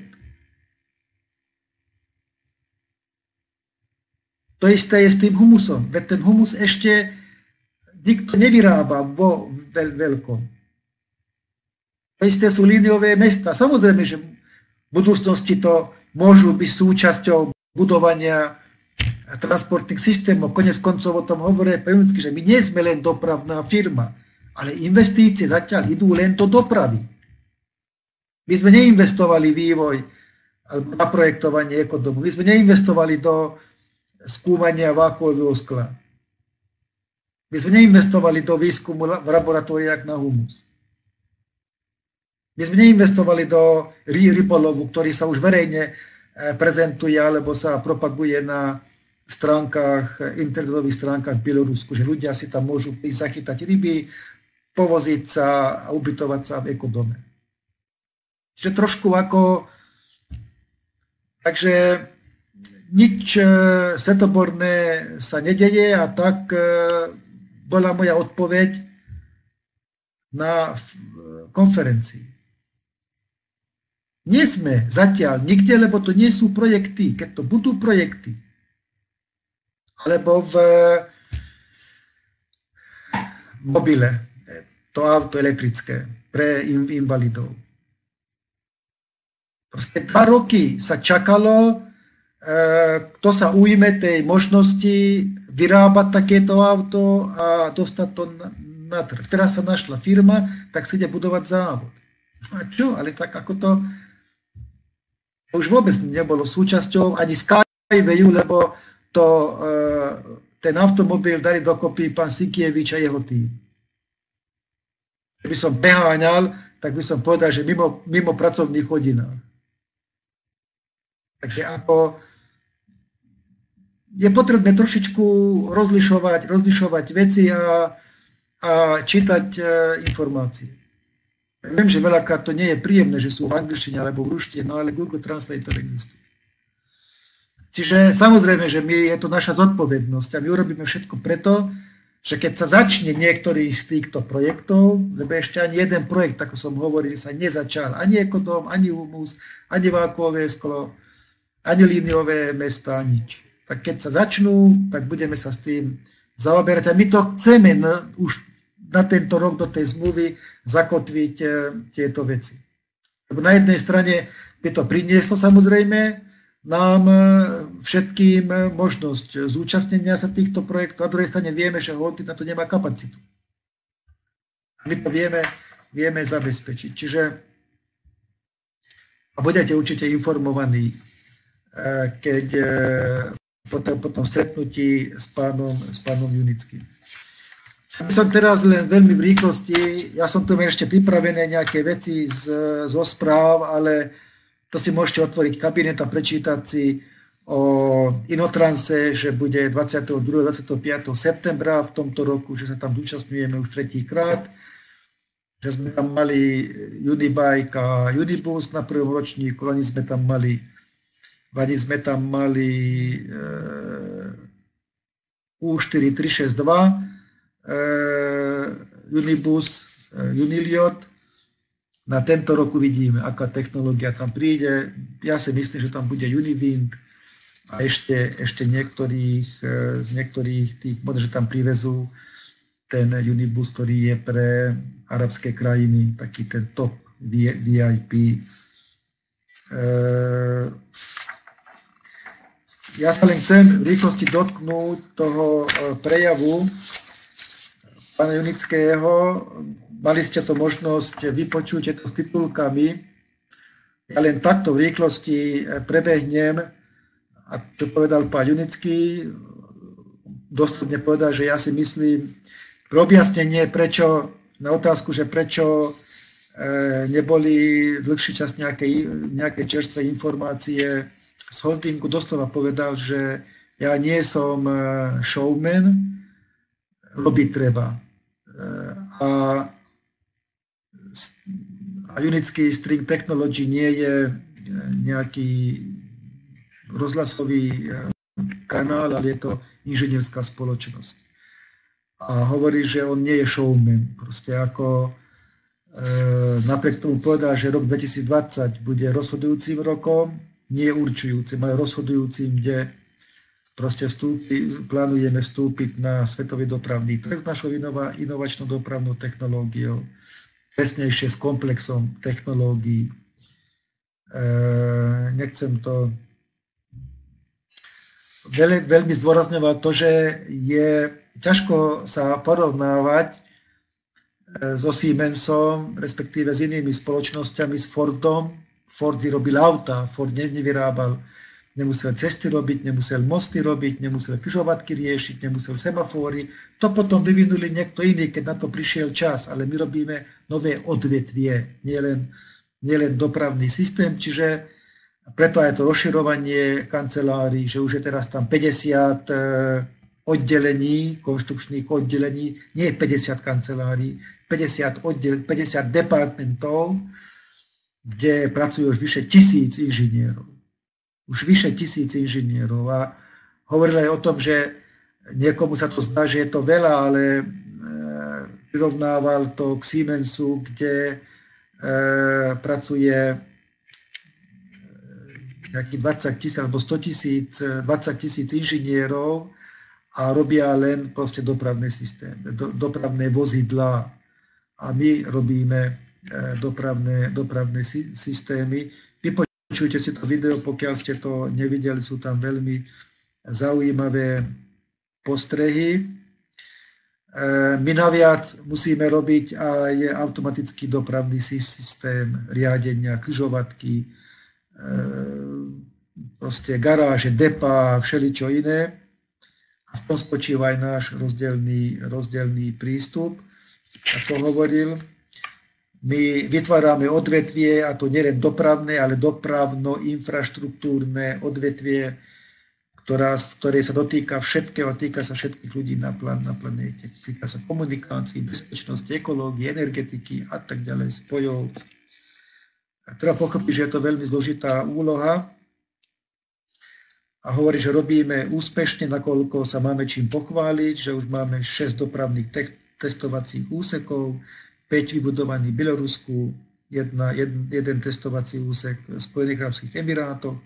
To isté je s tým humusom. Veď ten humus ešte nikto nevyrába vo veľkom. To isté sú líniové mesta. Samozrejme, že v budúcnosti to môžu byť súčasťou budovania transportných systémov. Konec koncov o tom hovorí Pevnický, že my nie sme len dopravná firma, ale investície zatiaľ idú len do dopravy. My sme neinvestovali vývoj alebo na projektovanie ekodomu. My sme neinvestovali do skúmania vákuového skla. My sme neinvestovali do výskumu v laboratóriách na humus. My sme neinvestovali do rybolovu, ktorý sa už verejne prezentuje alebo sa propaguje na stránkach, internetových stránkach v Bielorusku, že ľudia si tam môžu prísť zachytať ryby, povoziť sa a ubytovať sa v ekodome. Čiže trošku ako... Takže nič svetoborné sa nedeje a tak bola moja odpoveď na konferencii. Nie sme zatiaľ nikde, lebo to nie sú projekty. Keď to budú projekty, alebo v mobile, to auto elektrické pre invalidov. Proste 2 roky sa čakalo, kto sa ujme tej možnosti vyrábať takéto auto a dostať to na trh. Teraz sa našla firma, tak sa ide budovať závod. A čo? Ale tak ako to už vôbec nebolo súčasťou ani Skywayu, lebo to, ten automobil dali dokopy pán Sikievič a jeho tým. Keby som preháňal, tak by som povedal, že mimo pracovných hodinách. Takže ako je potrebné trošičku rozlišovať veci a čítať informácie. Viem, že veľakrát to nie je príjemné, že sú v angličtine alebo v ruštine, no ale Google Translator existuje. Čiže samozrejme, že je to naša zodpovednosť a my urobíme všetko preto, že keď sa začne niektorý z týchto projektov, lebo ešte ani jeden projekt, ako som hovoril, sa nezačal, ani ekodom, ani humus, ani vákuové sklo, ani líniové mesta, nič. Tak keď sa začnú, tak budeme sa s tým zaoberať a my to chceme už na tento rok do tej zmluvy zakotviť tieto veci. Lebo na jednej strane by to prinieslo samozrejme nám všetkým možnosť zúčastnenia sa týchto projektov, a na druhej strane vieme, že Holty na to nemá kapacitu. A my to vieme zabezpečiť. Čiže a budete určite informovaní, keď po tom stretnutí s pánom Junickým. Som teraz len veľmi v rýchlosti, ja som tu ešte pripravené nejaké veci zo správ, ale to si môžete otvoriť kabinet a prečítať si o Inotranse, že bude 22. 25. septembra v tomto roku, že sa tam zúčastňujeme už 3-krát, že sme tam mali Unibike a Unibus na prvom ročníku, ani sme tam mali U4362, Unibus, Uniliot. Na tento rok uvidíme, aká technológia tam príde. Ja si myslím, že tam bude Uniwing a ešte z niektorých tých, možno, že tam privezú ten Unibus, ktorý je pre arabské krajiny, taký ten top VIP. Ja sa len chcem v rýchlosti dotknúť toho prejavu pána Junického. Mali ste to možnosť vypočuť, je to s titulkami. Ja len takto v rýchlosti prebehnem, a čo povedal pán Junický, doslovne povedal, že ja si myslím, objasnenie, na otázku, že prečo neboli dlhší čas nejaké čerstvé informácie z holdingu, doslova povedal, že ja nie som showman, robiť treba. A Junický String Technology nie je nejaký rozhlasový kanál, ale je to inžinierská spoločnosť. A hovorí, že on nie je showman. Proste ako napriek tomu povedal, že rok 2020 bude rozhodujúcim rokom, nie určujúcim, ale rozhodujúcim, kde proste plánujeme vstúpiť na svetový dopravný trh s našou inovačnou dopravnou technológiou, presnejšie s komplexom technológií. Nechcem to veľmi zdôrazňovať to, že je ťažko sa porovnávať so Siemensom, respektíve s inými spoločnosťami, s Fordom. Ford vyrobil auta, Ford nevyrábal nemusel cesty robiť, nemusel mosty robiť, nemusel križovatky riešiť, nemusel semafóry. To potom vyvinuli niekto iný, keď na to prišiel čas, ale my robíme nové odvetvie, nielen dopravný systém, čiže preto aj to rozširovanie kancelárií, že už je teraz tam 50 oddelení, konštrukčných oddelení, nie 50 kancelárií, 50 departmentov, kde pracujú už vyše 1000 inžinierov. Už vyše 1000 inžinierov. A hovoril aj o tom, že niekomu sa to zdá, že je to veľa, ale prirovnával to k Siemensu, kde pracuje nejakých 20 000 alebo 100 000, 20 000 inžinierov a robia len proste dopravné systémy, dopravné vozidlá. A my robíme dopravné systémy. Vypočujte si to video, pokiaľ ste to nevideli, sú tam veľmi zaujímavé postrehy. My naviac musíme robiť aj automatický dopravný systém riadenia, križovatky, proste garáže, depa, všeličo iné. A v tom spočíva aj náš rozdielný prístup. Ako hovoril, my vytvárame odvetvie, a to nielen dopravné, ale dopravno-infraštruktúrne odvetvie, ktoré sa dotýka všetkého, týka sa všetkých ľudí na planéte. Týka sa komunikácií, bezpečnosti, ekológie, energetiky a tak ďalej, spojov. A treba pochopiť, že je to veľmi zložitá úloha a hovorí, že robíme úspešne, nakoľko sa máme čím pochváliť, že už máme 6 dopravných testovacích úsekov, 5 vybudovaných v Bielorusku, jeden testovací úsek v Spojených arabských emirátoch.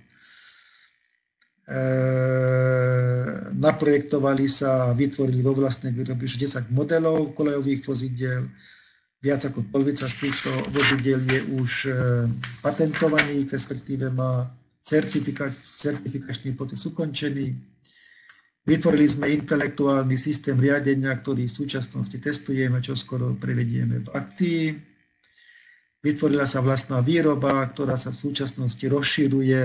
Naprojektovali sa a vytvorili vo vlastnej výrobe 10 modelov kolejových vozidiel. Viac ako polovica z týchto vozidiel je už patentovaných, respektíve má certifikačný proces ukončený. Vytvorili sme intelektuálny systém riadenia, ktorý v súčasnosti testujeme, čo skoro prevedieme v akcii. Vytvorila sa vlastná výroba, ktorá sa v súčasnosti rozširuje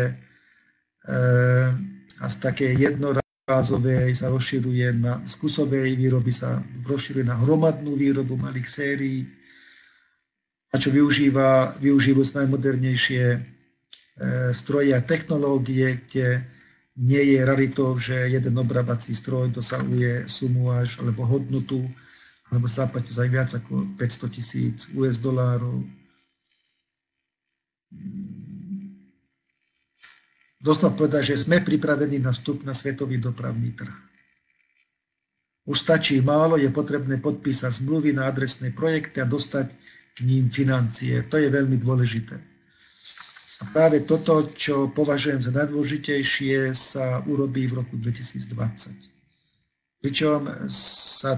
a z takej jednorázovej sa rozširuje z kusovej výroby sa rozširuje na hromadnú výrobu malých sérií, a čo využívajú najmodernejšie stroje a technológie, kde nie je raritou, že jeden obrábací stroj dosahuje sumu až alebo hodnotu, alebo sa zaplatí za viac ako $500,000. Doslova povedať, že sme pripravení na vstup na svetový dopravný trh. Už stačí málo, je potrebné podpísať zmluvy na adresné projekty a dostať k ním financie. To je veľmi dôležité. A práve toto, čo považujem za najdôležitejšie, sa urobí v roku 2020. Pričom sa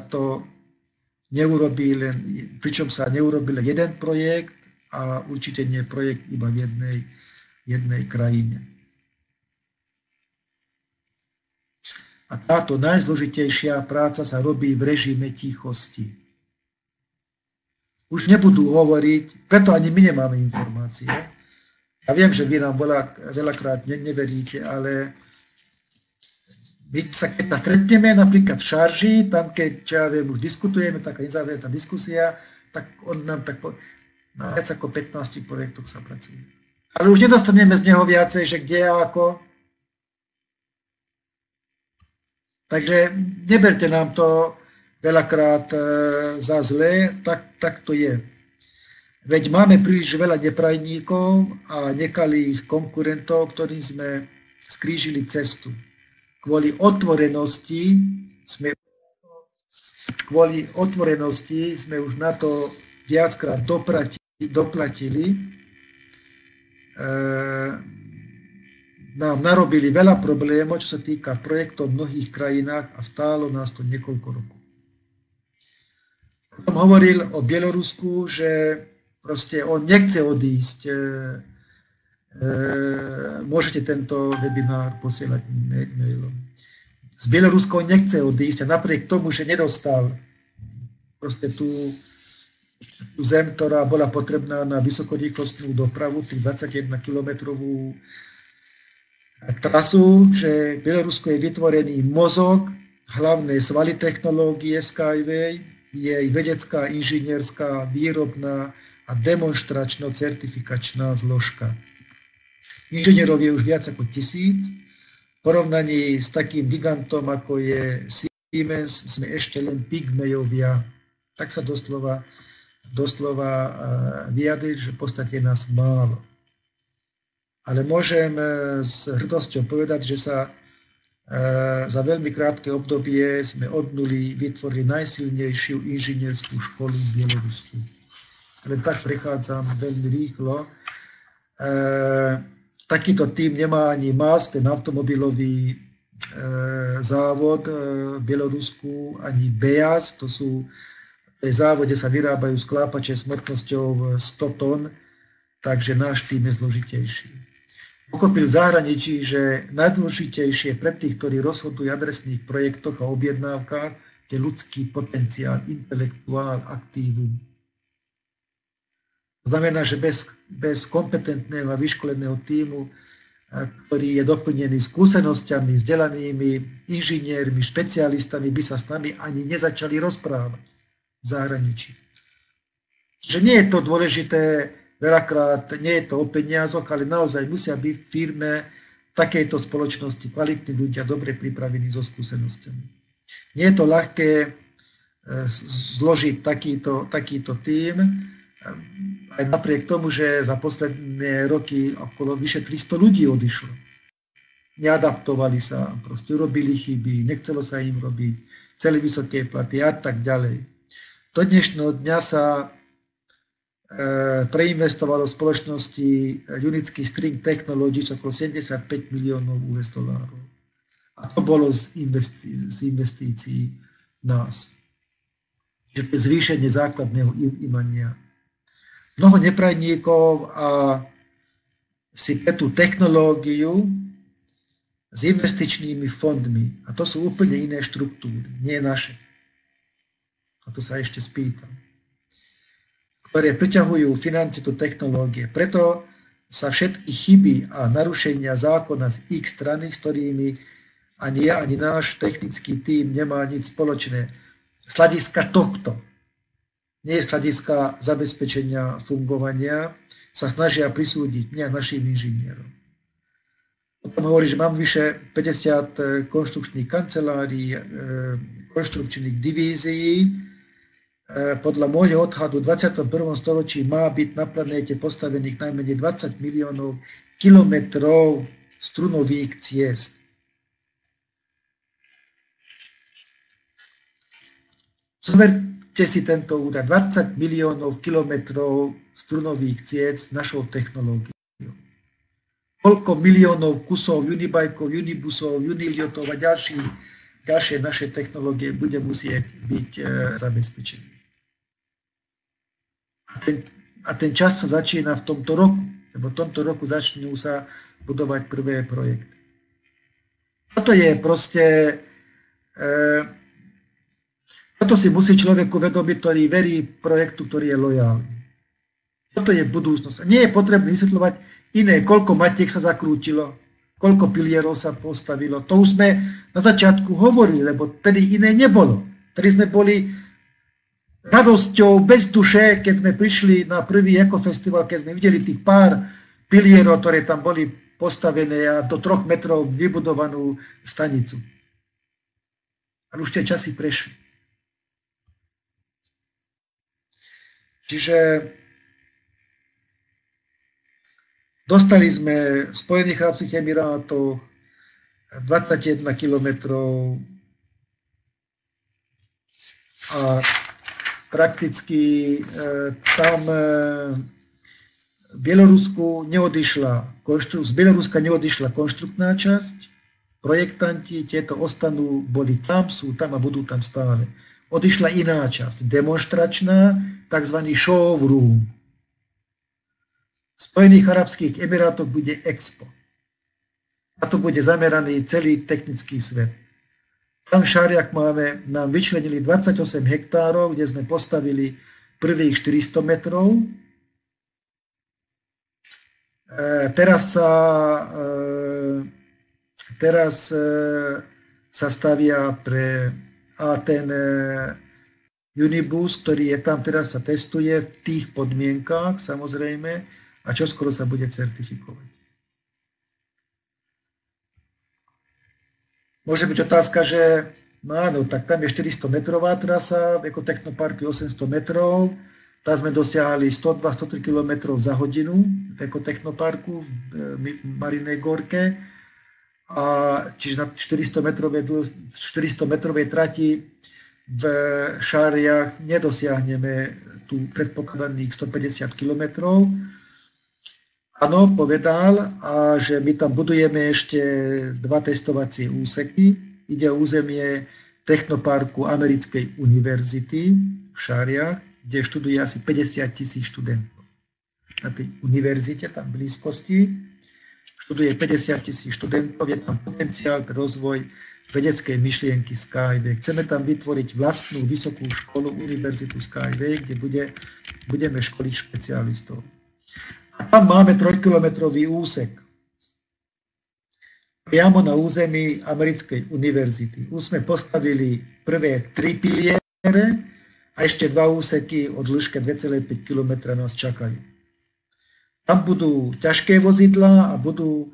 neurobil jeden projekt a určite nie projekt iba v jednej krajine. A táto najzložitejšia práca sa robí v režime tichosti. Už nebudú hovoriť, preto ani my nemáme informácie. Ja viem, že vy nám veľakrát neveríte, ale my sa keď sa stretneme napríklad v šarži, tam keď už diskutujeme, taká nezávislá diskusia, tak on nám na viac ako 15 projektoch sa pracuje. Ale už nedostaneme z neho viacej, že kde a ako. Takže neberte nám to veľakrát za zlé, tak to je. Veď máme príliš veľa neprajníkov a nekalých konkurentov, ktorým sme skrížili cestu. Kvôli otvorenosti sme už na to viackrát doplatili. Nám narobili veľa problémov, čo sa týka projektov v mnohých krajinách a stálo nás to niekoľko rokov. Potom hovoril o Bielorusku, že proste on nechce odísť. Môžete tento webinár posielať mailom. Z Bieloruska on nechce odísť a napriek tomu, že nedostal proste tú zem, ktorá bola potrebná na vysokorýchlostnú dopravu, tých 21-kilometrovú trasu, že v Bielorusku je vytvorený mozog, hlavné svaly technológie Skyway, jej vedecká, inžinierská, výrobná a demonstračno-certifikačná zložka. Inžinierov je už viac ako 1000. V porovnaní s takým gigantom, ako je Siemens, sme ešte len pygmejovia. Tak sa doslova vyjadriť, že v podstate nás málo. Ale môžem s hrdosťou povedať, že sa za veľmi krátke obdobie sme od nuly vytvorili najsilnejšiu inžinierskú školu v Bielorusku. Len tak prechádzam veľmi rýchlo. Takýto tým nemá ani MAS, ten automobilový závod v Bielorusku, ani BEAS, to sú závode, sa vyrábajú sklápače s hmotnosťou 100 tón, takže náš tým je zložitejší. Pochopil v zahraničí, že najdôležitejšie pre tých, ktorí rozhodujú v adresných projektoch a objednávkach, je ľudský potenciál, intelektuál, aktívum. Znamená, že bez kompetentného a vyškoleného tímu, ktorý je doplnený skúsenosťami, vzdelanými inžiniermi, špecialistami, by sa s nami ani nezačali rozprávať v zahraničí. Že nie je to dôležité, veľakrát nie je to o peniazoch, ale naozaj musia byť v firme takejto spoločnosti kvalitní ľudia, dobre pripravení so skúsenosťami. Nie je to ľahké zložiť takýto tím, aj napriek tomu, že za posledné roky okolo vyše 300 ľudí odišlo. Neadaptovali sa, proste urobili chyby, nechcelo sa im robiť, chceli vysoké platy a tak ďalej. Do dnešného dňa sa preinvestovalo v spoločnosti Unitsky String Technologies okolo 75 miliónov US dolárov. A to bolo z investícií nás. Že to je zvýšenie základného imania. Mnoho neprajníkov a si tú technológiu s investičnými fondmi. A to sú úplne iné štruktúry, nie naše. A to sa ešte spýtam. Ktoré priťahujú financie do technológie. Preto sa všetky chyby a narušenia zákona z ich strany, s ktorými ani ja, ani náš technický tím nemá nič spoločné. Z hľadiska tohto, nie z hľadiska zabezpečenia fungovania, sa snažia prisúdiť mňa našim inžinierom. Potom hovorí, že mám vyše 50 konštrukčných kancelárií, konštrukčných divízií. Podľa môjho odhadu v 21. storočí má byť na planéte postavených najmenej 20 miliónov kilometrov strunových ciest. Zoberte si tento údaj, 20 miliónov kilometrov strunových ciest s našou technológiou. Koľko miliónov kusov unibajkov, unibusov, uniliotov a ďalšie naše technológie bude musieť byť zabezpečené. A ten čas sa začína v tomto roku, lebo v tomto roku začnú sa budovať prvé projekty. Toto je proste... Toto si musí človek uvedomiť, ktorý verí projektu, ktorý je lojálny. Toto je budúcnosť. Nie je potrebné vysvetľovať iné, koľko matiek sa zakrútilo, koľko pilierov sa postavilo. To už sme na začiatku hovorili, lebo tedy iné nebolo. Tedy sme boli radosťou bez duše, keď sme prišli na prvý ekofestival, keď sme videli tých pár pilierov, ktoré tam boli postavené a do 3 metrov vybudovanú stanicu. Ale už tie časy prešli. Čiže dostali sme v Spojených arabských emirátoch 21 kilometrov a prakticky tam v Bielorusku z Bieloruska neodišla konštruktná časť, projektanti tieto boli tam, sú tam a budú tam stále. Odišla iná časť, demonstračná, tzv. Showroom. V Spojených arabských emirátoch bude Expo. A to bude zameraný celý technický svet. Tam v Šariach nám vyčlenili 28 hektárov, kde sme postavili prvých 400 metrov. Teraz sa teraz sa stavia a ten Unibus, ktorý je tam, teraz sa testuje v tých podmienkách, samozrejme, a čoskoro sa bude certifikovať. Môže byť otázka, že áno, tak tam je 400-metrová trasa, v ekotechnoparku 800 metrov, tam sme dosiahli 102-103 km za hodinu v ekotechnoparku v Marinej Gorke, a čiže na 400-metrovej trati v Šáriach nedosiahneme tu predpokladaných 150 km. Áno, povedal, a že my tam budujeme ešte 2 testovacie úseky. Ide o územie Technoparku Americkej univerzity v Šáriach, kde študuje asi 50 000 študentov. Na tej univerzite, tam v blízkosti, študuje 50 000 študentov, je tam potenciál pre rozvoj vedeckej myšlienky Skyway. Chceme tam vytvoriť vlastnú vysokú školu, univerzitu Skyway, kde budeme školiť špecialistov. A tam máme 3-kilometrový úsek priamo na území Americkej univerzity. Už sme postavili prvé 3 piliere a ešte 2 úseky o dĺžke 2,5 km nás čakajú. Tam budú ťažké vozidlá a budú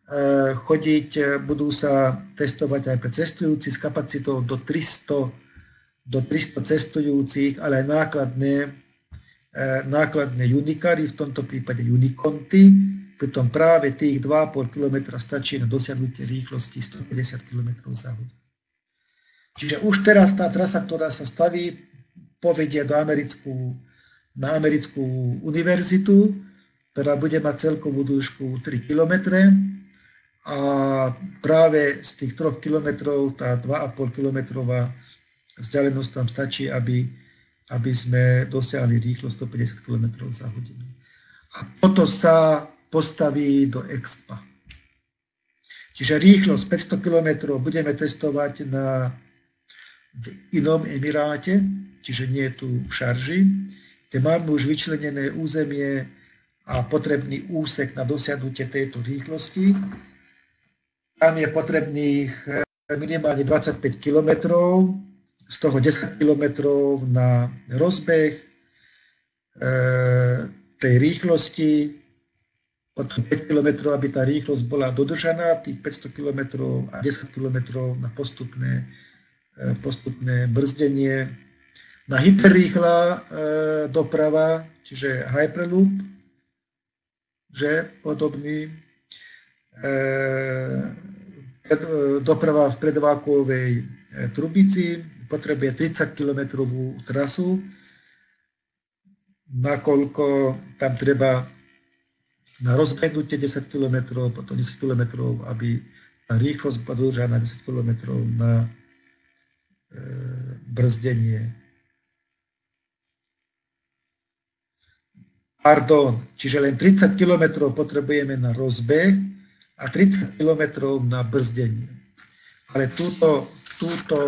sa testovať aj pre cestujúci s kapacitou do 300 cestujúcich, ale aj nákladné unikary, v tomto prípade unikonty, pritom práve tých 2,5 km stačí na dosiahnutie rýchlosti 150 km za hodinu. Čiže už teraz tá trasa, ktorá sa staví, povedie na americkú univerzitu, ktorá bude mať celkovú dĺžku 3 km. A práve z tých 3 kilometrov, tá 2,5 kilometrová vzdialenosť tam stačí, aby sme dosiahli rýchlosť 150 km za hodinu. A toto sa postaví do Expa. Čiže rýchlosť 500 km budeme testovať v inom emiráte, čiže nie tu v Šarži, kde máme už vyčlenené územie a potrebný úsek na dosiahnutie tejto rýchlosti. Tam je potrebných minimálne 25 km, z toho 10 km na rozbeh tej rýchlosti, potom 5 km, aby tá rýchlosť bola dodržaná, tých 500 km a 10 km na postupné brzdenie. Na hyperrýchla doprava, čiže Hyperloop, že podobný, doprava v predvákuovej trubici potrebuje 30 km trasu, nakoľko tam treba na rozbehnutie 10 km, potom 10 km, aby tá rýchlosť bola dodržaná 10 km na brzdenie. Čiže len 30 km potrebujeme na rozbeh a 30 km na brzdenie. Ale tento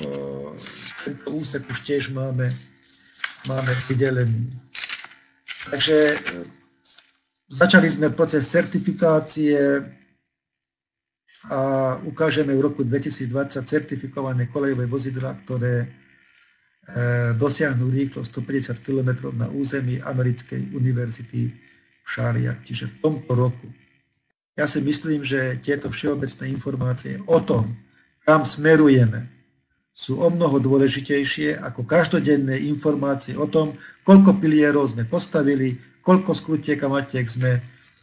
úsek už tiež máme pridelený. Takže začali sme proces certifikácie a ukážeme v roku 2020 certifikované kolejové vozidlá, ktoré dosiahnu rýchlosť 150 km na území Americkej univerzity v Šáriach, čiže v tomto roku. Ja si myslím, že tieto všeobecné informácie o tom, kam smerujeme, sú o mnoho dôležitejšie ako každodenné informácie o tom, koľko pilierov sme postavili, koľko skrutiek a matiek sme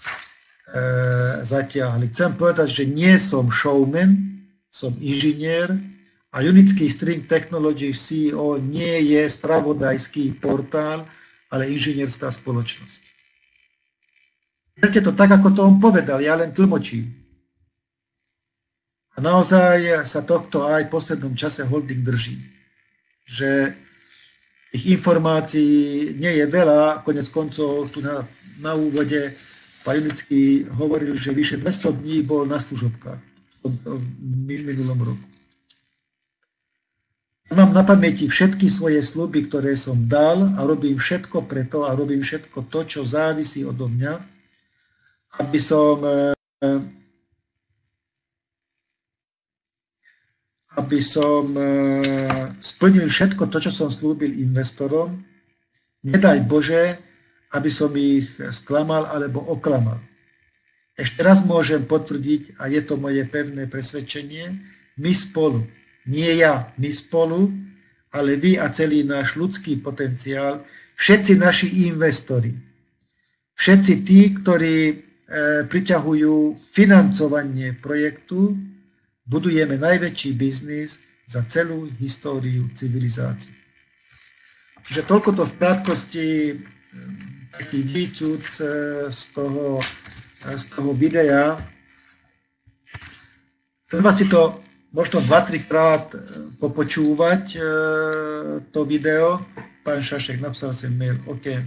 zatiahli. Chcem povedať, že nie som showman, som inžinier a Unický String Technologies CEO nie je spravodajský portál, ale inžinierská spoločnosť. Berte to tak, ako to on povedal, ja len tlmočím. A naozaj sa tohto aj v poslednom čase holding drží. Že tých informácií nie je veľa, konec koncov tu na úvode pán Unický hovoril, že vyše 200 dní bol na služobkách v minulom roku. Mám na pamäti všetky svoje sľuby, ktoré som dal a robím všetko preto a robím všetko to, čo závisí odo mňa, aby som aby som splnil všetko to, čo som slúbil investorom. Nedaj Bože, aby som ich sklamal alebo oklamal. Ešte raz môžem potvrdiť, a je to moje pevné presvedčenie, my spolu, nie ja, my spolu, ale vy a celý náš ľudský potenciál, všetci naši investori, všetci tí, ktorí priťahujú financovanie projektu, budujeme najväčší biznis za celú históriu civilizácie. Čiže toľko to v krátkosti taký výcud z toho videa. Treba si to možno 2-3 krát popočúvať, to video. Pán Šašek napsal sem mail, OK.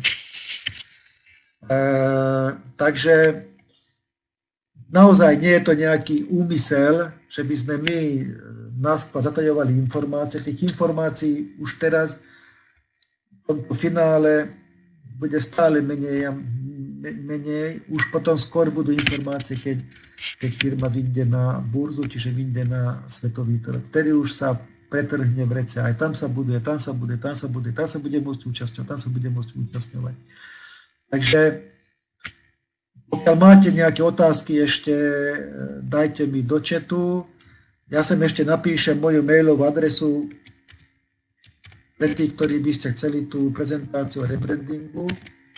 Takže naozaj nie je to nejaký úmysel, že by sme my naskôr zatajovali informácie. Tých informácií už teraz v tomto finále bude stále menej, už potom skôr budú informácie, keď firma vyjde na burzu, čiže vyjde na svetový trh. Vtedy už sa pretrhne v rece, aj tam sa buduje, tam sa bude môcť účastňovať. Takže pokiaľ máte nejaké otázky, ešte dajte mi do chatu. Ja sem ešte napíšem moju mailovú adresu pre tých, ktorí by ste chceli tú prezentáciu o rebrandingu.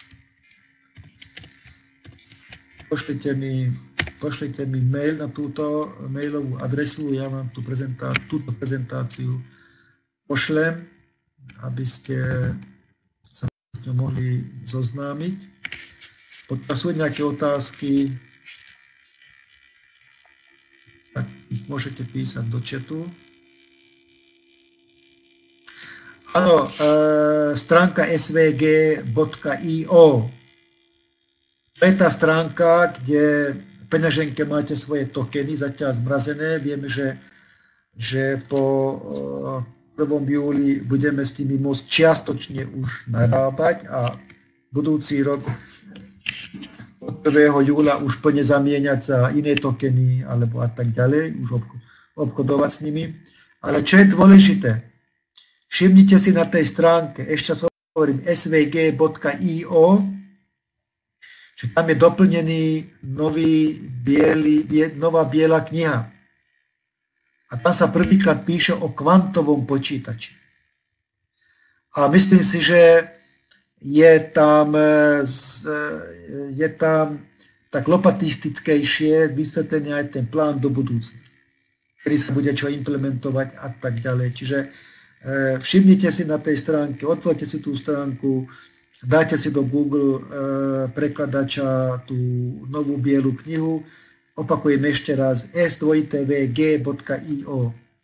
Pošlite mi mail na túto mailovú adresu, ja vám túto prezentáciu pošlem, aby ste sa s ňou mohli zoznámiť. Pokiaľ sú nejaké otázky, tak ich môžete písať do chatu. Áno, stránka svg.io. To je tá stránka, kde v peňaženke máte svoje tokeny zatiaľ zmrazené. Vieme, že po 1. júli budeme s tými môcť čiastočne už narábať a budúci rok od 1. júla už plne zamieňať za iné tokeny alebo a tak ďalej, už obchodovať s nimi. Ale čo je dôležité, všimnite si na tej stránke, ešte raz hovorím, svg.io, že tam je doplnený nová biela kniha. A tam sa prvýkrát píše o kvantovom počítači. A myslím si, že je tam tak lopatistickejšie vysvetlenie aj ten plán do budúcna, kedy sa bude čo implementovať a tak ďalej. Čiže všimnite si na tej stránke, otvorte si tú stránku, dáte si do Google prekladača tú novú bielu knihu, opakujem ešte raz, s2vg.io.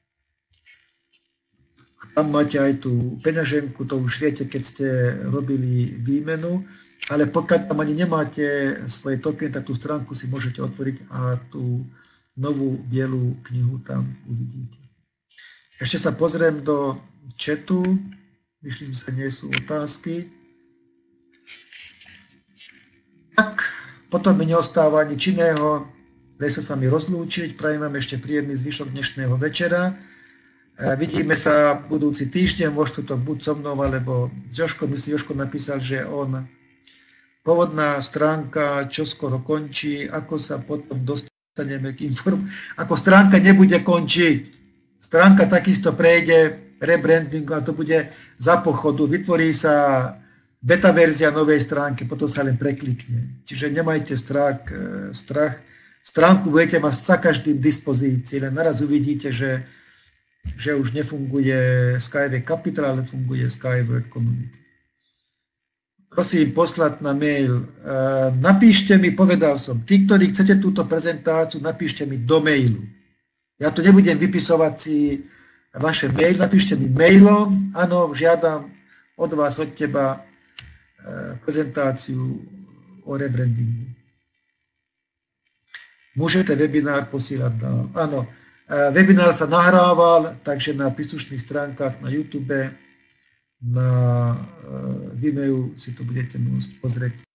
Tam máte aj tú peňaženku, to už viete, keď ste robili výmenu, ale pokiaľ tam ani nemáte svoje tokeny, tak tú stránku si môžete otvoriť a tú novú bielú knihu tam uvidíte. Ešte sa pozriem do chatu, myslím, že nie sú otázky. Tak, potom mi neostáva nič iného, len sa s vami rozlúčiť, prajem vám ešte príjemný zvyšok dnešného večera. Vidíme sa budúci týždeň, vo štvrtok buď so mnou, alebo s Jožkom. Myslím, Jožko napísal, že pôvodná stránka čoskoro končí, ako sa potom dostaneme k ako stránka nebude končiť. Stránka takisto prejde rebrandingu a to bude za pochodu. Vytvorí sa beta verzia novej stránky, potom sa len preklikne. Čiže nemajte strach. Stránku budete mať za každým dispozícii, len naraz uvidíte, že už nefunguje Skyway Capital, ale funguje Skyward Community. Prosím poslať na mail. Napíšte mi, povedal som, tí, ktorí chcete túto prezentáciu, napíšte mi do mailu. Ja tu nebudem vypisovať si vaše mail, napíšte mi mailom, áno, žiadam od vás, od teba prezentáciu o rebrandingu. Môžete webinár posílať dál. Áno, webinár sa nahrával, takže na príslušných stránkach na YouTube, na Vimeu si to budete môcť pozrieť.